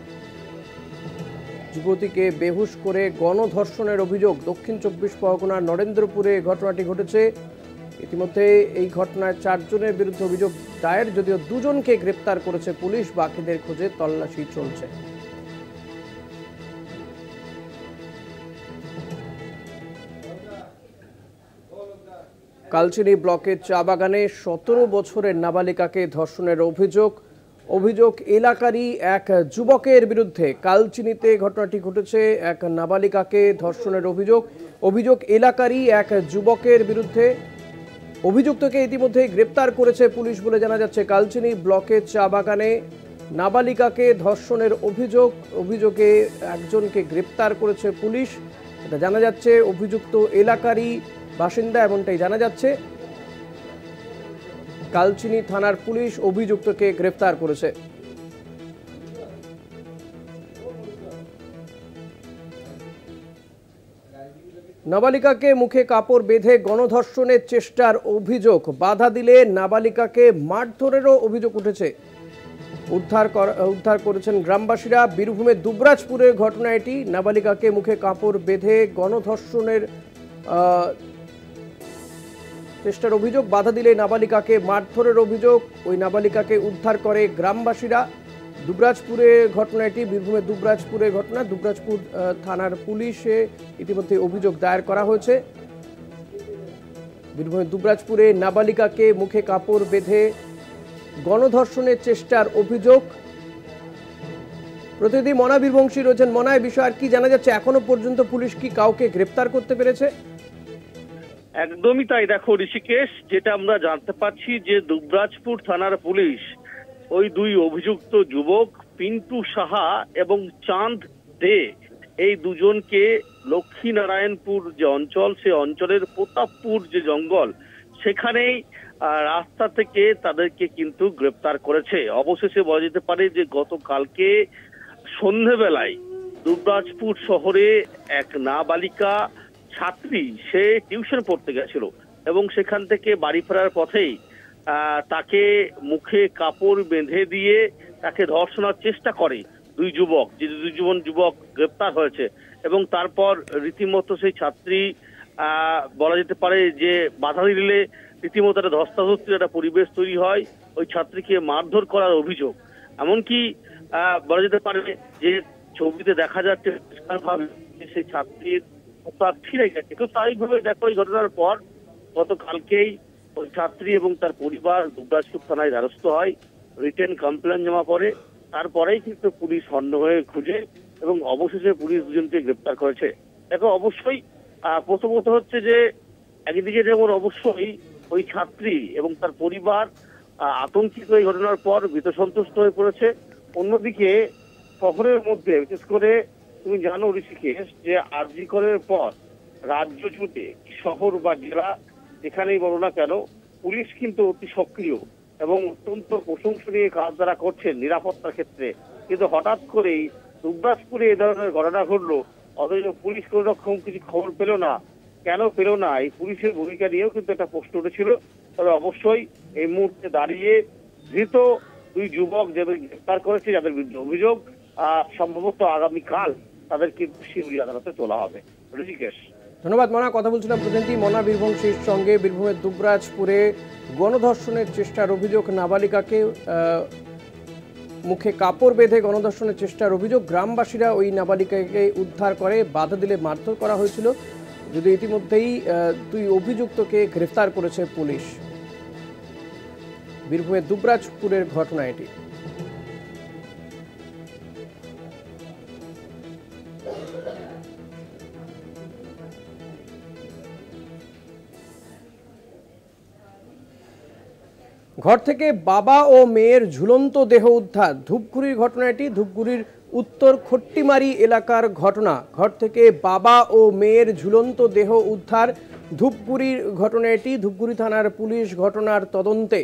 যুবতীকে বেহুশ করে গণধর্ষণের অভিযোগ। দক্ষিণ চব্বিশ পরগনার নরেন্দ্রপুরে ঘটনাটি ঘটেছে। ইতিমধ্যে এই ঘটনায় চারজনের বিরুদ্ধে অভিযোগ দায়ের, যদিও দুজনকে গ্রেপ্তার করেছে পুলিশ। বাকিদের খোঁজে তল্লাশি চলছে। কালচিনি ব্লকের চা বাগানে সতেরো বছরের নাবালিকাকে ধর্ষণের অভিযোগ অভিযোগ এলাকারই এক যুবকের বিরুদ্ধে। কালচিনিতে ঘটনাটি ঘটেছে, এক নাবালিকাকে ধর্ষণের অভিযোগ অভিযোগ এলাকারই এক যুবকের বিরুদ্ধে। অভিযুক্তকে ইতিমধ্যে গ্রেপ্তার করেছে পুলিশ বলে জানা যাচ্ছে। কালচিনি ব্লকের চা বাগানে নাবালিকাকে ধর্ষণের অভিযোগ অভিযোগে একজনকে গ্রেপ্তার করেছে পুলিশ, এটা জানা যাচ্ছে। অভিযুক্ত এলাকারই বাসিন্দা এমনটাই জানা যাচ্ছে। কালচিনি থানার পুলিশ অভিযুক্তকে গ্রেফতার করেছে। নাবালিকাকে মুখে কাপড় বেঁধে গণধর্ষণের চেষ্টার অভিযোগ, বাধা দিলে নাবালিকাকে মারধরেরও অভিযোগ উঠেছে। উদ্ধার উদ্ধার করেছেন গ্রামবাসীরা। বীরভূমের দুবরাজপুরের ঘটনা এটি। নাবালিকাকে মুখে কাপড় বেঁধে গণধর্ষণের চেষ্টার অভিযোগ, বাধা দিলে নাবালিকাকে মারধরের অভিযোগ। ওই নাবালিকাকে উদ্ধার করে গ্রামবাসীরা। দুবরাজপুরের ঘটনা এটি, বীরভূমের দুবরাজপুরের ঘটনা। দুবরাজপুর থানার পুলিশে ইতিমধ্যে অভিযোগ দায়ের করা হয়েছে। বীরভূমের দুবরাজপুরে নাবালিকাকে মুখে কাপড় বেঁধে গণধর্ষণের চেষ্টার অভিযোগ। প্রতিনিধি মনা বীরবংশী রয়েছেন। মনা, এই বিষয়ে আর কি জানা যাচ্ছে? এখনো পর্যন্ত পুলিশ কি কাউকে গ্রেপ্তার করতে পেরেছে? একদমই তাই। দেখো ঋষিকেশ, যেটা আমরা জানতে পারছি যে দুবরাজপুর থানার পুলিশ ওই দুই অভিযুক্ত যুবক পিন্টু সাহা এবং চাঁদ দে, এই দুজনকে লক্ষ্মীনারায়ণপুর যে অঞ্চল, সে অঞ্চলের প্রতাপপুর যে জঙ্গল, সেখানেই রাস্তা থেকে তাদেরকে কিন্তু গ্রেপ্তার করেছে। অবশেষে বলা যেতে পারে যে গতকালকে সন্ধেবেলায় দুবরাজপুর শহরে এক নাবালিকা ছাত্রী, সে টিউশন পড়তে গেছিল এবং সেখান থেকে বাড়ি ফেরার পথেই তাকে মুখে কাপড় বেঁধে দিয়ে তাকে ধর্ষণের চেষ্টা করে দুই যুবক, যে দুই জন যুবক গ্রেপ্তার হয়েছে। এবং তারপর রীতিমতো সেই ছাত্রী বলা যেতে পারে যে বাধা দিলে রীতিমতো একটা ধস্তাধস্তির একটা পরিবেশ তৈরি হয়, ওই ছাত্রীকে মারধর করার অভিযোগ। এমনকি বলা যেতে পারে যে ছবিতে দেখা যাচ্ছে সেই ছাত্রীর তার ফিরে গেছে। তো স্বাভাবিকভাবে দেখো এই ঘটনার পর গতকালকেই ওই ছাত্রী এবং তার পরিবার দুবরাজপুর থানায় দ্বারস্থ হয়, রিটেন কমপ্লেন জমা পড়ে। তারপরেই কিন্তু পুলিশ হন্য হয়ে খুঁজে এবং অবশেষে পুলিশ দুজনকে গ্রেপ্তার করেছে। দেখো অবশ্যই প্রথমত হচ্ছে যে একদিকে যেমন অবশ্যই ওই ছাত্রী এবং তার পরিবার আতঙ্কিত এই ঘটনার পর ভীত সন্তুষ্ট হয়ে পড়েছে। অন্যদিকে শহরের মধ্যে বিশেষ করে তুমি জানো ঋষিকেশ যে আরজি করের পর রাজ্য জুড়ে শহর বা জেলা যেখানেই বলো না কেন, পুলিশ কিন্তু অতি সক্রিয় এবং অত্যন্ত প্রশংসনীয় কাজ যারা করছেন নিরাপত্তার ক্ষেত্রে। কিন্তু হঠাৎ করেই দুবরাজপুরে এ ধরনের ঘটনা ঘটলো, অথচ পুলিশ কোনো রকম কিছু খবর পেল না। কেন পেল না, এই পুলিশের ভূমিকা নিয়েও কিন্তু একটা প্রশ্ন উঠেছিল। তবে অবশ্যই এই মুহূর্তে দাঁড়িয়ে ধৃত দুই যুবক যাদের গ্রেপ্তার করেছে, যাদের বিরুদ্ধে অভিযোগ, আহ সম্ভবত আগামীকাল তাদেরকে শিউরি আদালতে তোলা হবে। ঋষিকেশ, ধন্যবাদ মনা। কথা বলছিলাম প্রতিনিধি মনা বীরবংশীর সঙ্গে। বীরভূমের দুবরাজপুরে গণধর্ষণের চেষ্টার অভিযোগ, নাবালিকাকে মুখে কাপড় বেঁধে গণধর্ষণের চেষ্টার অভিযোগ। গ্রামবাসীরা ওই নাবালিকাকে উদ্ধার করে, বাধা দিলে মারধর করা হয়েছিল। যদি ইতিমধ্যেই দুই অভিযুক্তকে গ্রেফতার করেছে পুলিশ। বীরভূমের দুবরাজপুরের ঘটনা এটি। ঘর থেকে বাবা ও মেয়ের ঝুলন্ত দেহ উদ্ধার, ধূপগুড়ির ঘটনা এটি। ধূপগুড়ির উত্তর খট্টিমারি এলাকার ঘটনা। ঘর থেকে বাবা ও মেয়ের ঝুলন্ত দেহ উদ্ধার, ধূপগুড়ির ঘটনা এটি। ধূপগুড়ি থানার পুলিশ ঘটনার তদন্তে।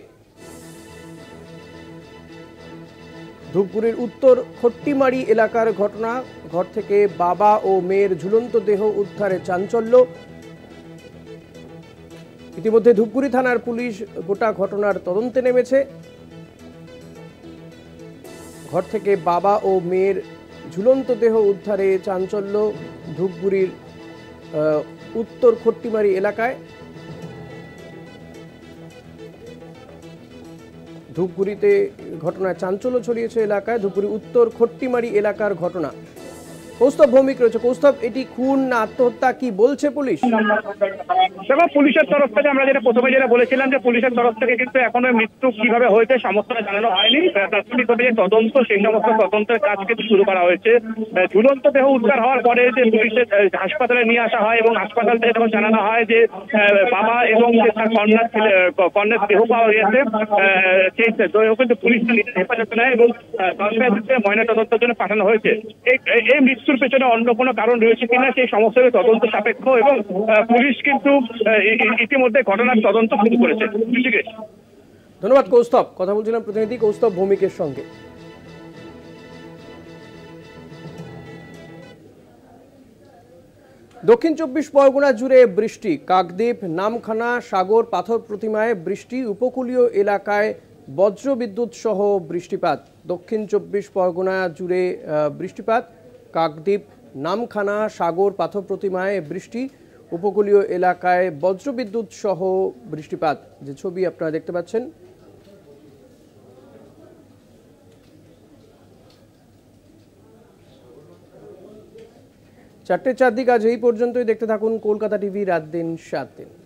ধূপগুড়ির উত্তর খট্টিমারি এলাকার ঘটনা। ঘর থেকে বাবা ও মেয়ের ঝুলন্ত দেহ উদ্ধারে চাঞ্চল্য। ইতিমধ্যে ধূপগুড়ি থানার পুলিশ গোটা ঘটনার তদন্তে নেমেছে। ঘর থেকে বাবা ও মেয়ের ঝুলন্ত দেহ উদ্ধারে চাঞ্চল্য ধূপগুড়ির উত্তর খট্টিমারি এলাকায়। ধূপগুড়িতে ঘটনায় চাঞ্চল্য ছড়িয়েছে এলাকায়। ধূপগুড়ি উত্তর খট্টিমারি এলাকার ঘটনা। কৌস্তব ভৌমিক রয়েছে। কৌস্তব, এটি খুন না আত্মহত্যা, কি বলছে পুলিশ? দেখো পুলিশের তরফ থেকে আমরা যেটা প্রথমে যেটা বলেছিলাম যে পুলিশের তরফ থেকে কিন্তু এখনো মৃত্যু কিভাবে হয়েছে সমস্তটা জানানো হয়নি। প্রাথমিকভাবে যে তদন্ত সেই সমস্ত তদন্তের কাজ কিন্তু শুরু করা হয়েছে। ঝুলন্ত দেহ উদ্ধার হওয়ার পরে যে পুলিশের হাসপাতালে নিয়ে আসা হয় এবং হাসপাতাল থেকে যখন জানানো হয় যে বাবা এবং তার কন্যার ছেলে কন্যার দেহ পাওয়া গেছে, সেই দেহ কিন্তু পুলিশ হেফাজতে নেয় এবং ময়না তদন্তের জন্য পাঠানো হয়েছে। এই মৃত্যুর পেছনে অন্য কোনো কারণ রয়েছে কিনা সেই সমস্ত তদন্ত সাপেক্ষ এবং পুলিশ কিন্তু ইতিমধ্যে ঘটনার তদন্ত শুরু করেছে। ধন্যবাদ কৌস্তব। কথা বলছিলাম প্রতিনিধি কৌস্তব ভৌমিকের সঙ্গে। দক্ষিণ চব্বিশ পরগনা জুড়ে বৃষ্টি, কাকদ্বীপ, নামখানা, সাগর, পাথর প্রতিমায় বৃষ্টি, উপকূলীয় এলাকায় বজ্রবিদ্যুৎ সহ বৃষ্টিপাত। দক্ষিণ চব্বিশ পরগনা জুড়ে বৃষ্টিপাত, কাকদ্বীপ, নামখানা, সাগর, পাথর প্রতিমায় বৃষ্টি, উপকূলীয় এলাকায় বজ্রবিদ্যুৎ সহ বৃষ্টিপাত। যে ছবি আপনারা দেখতে পাচ্ছেন, চারটে চারদিক আজ এই পর্যন্তই। দেখতে থাকুন কলকাতা টিভি, রাত দিন সাত দিন।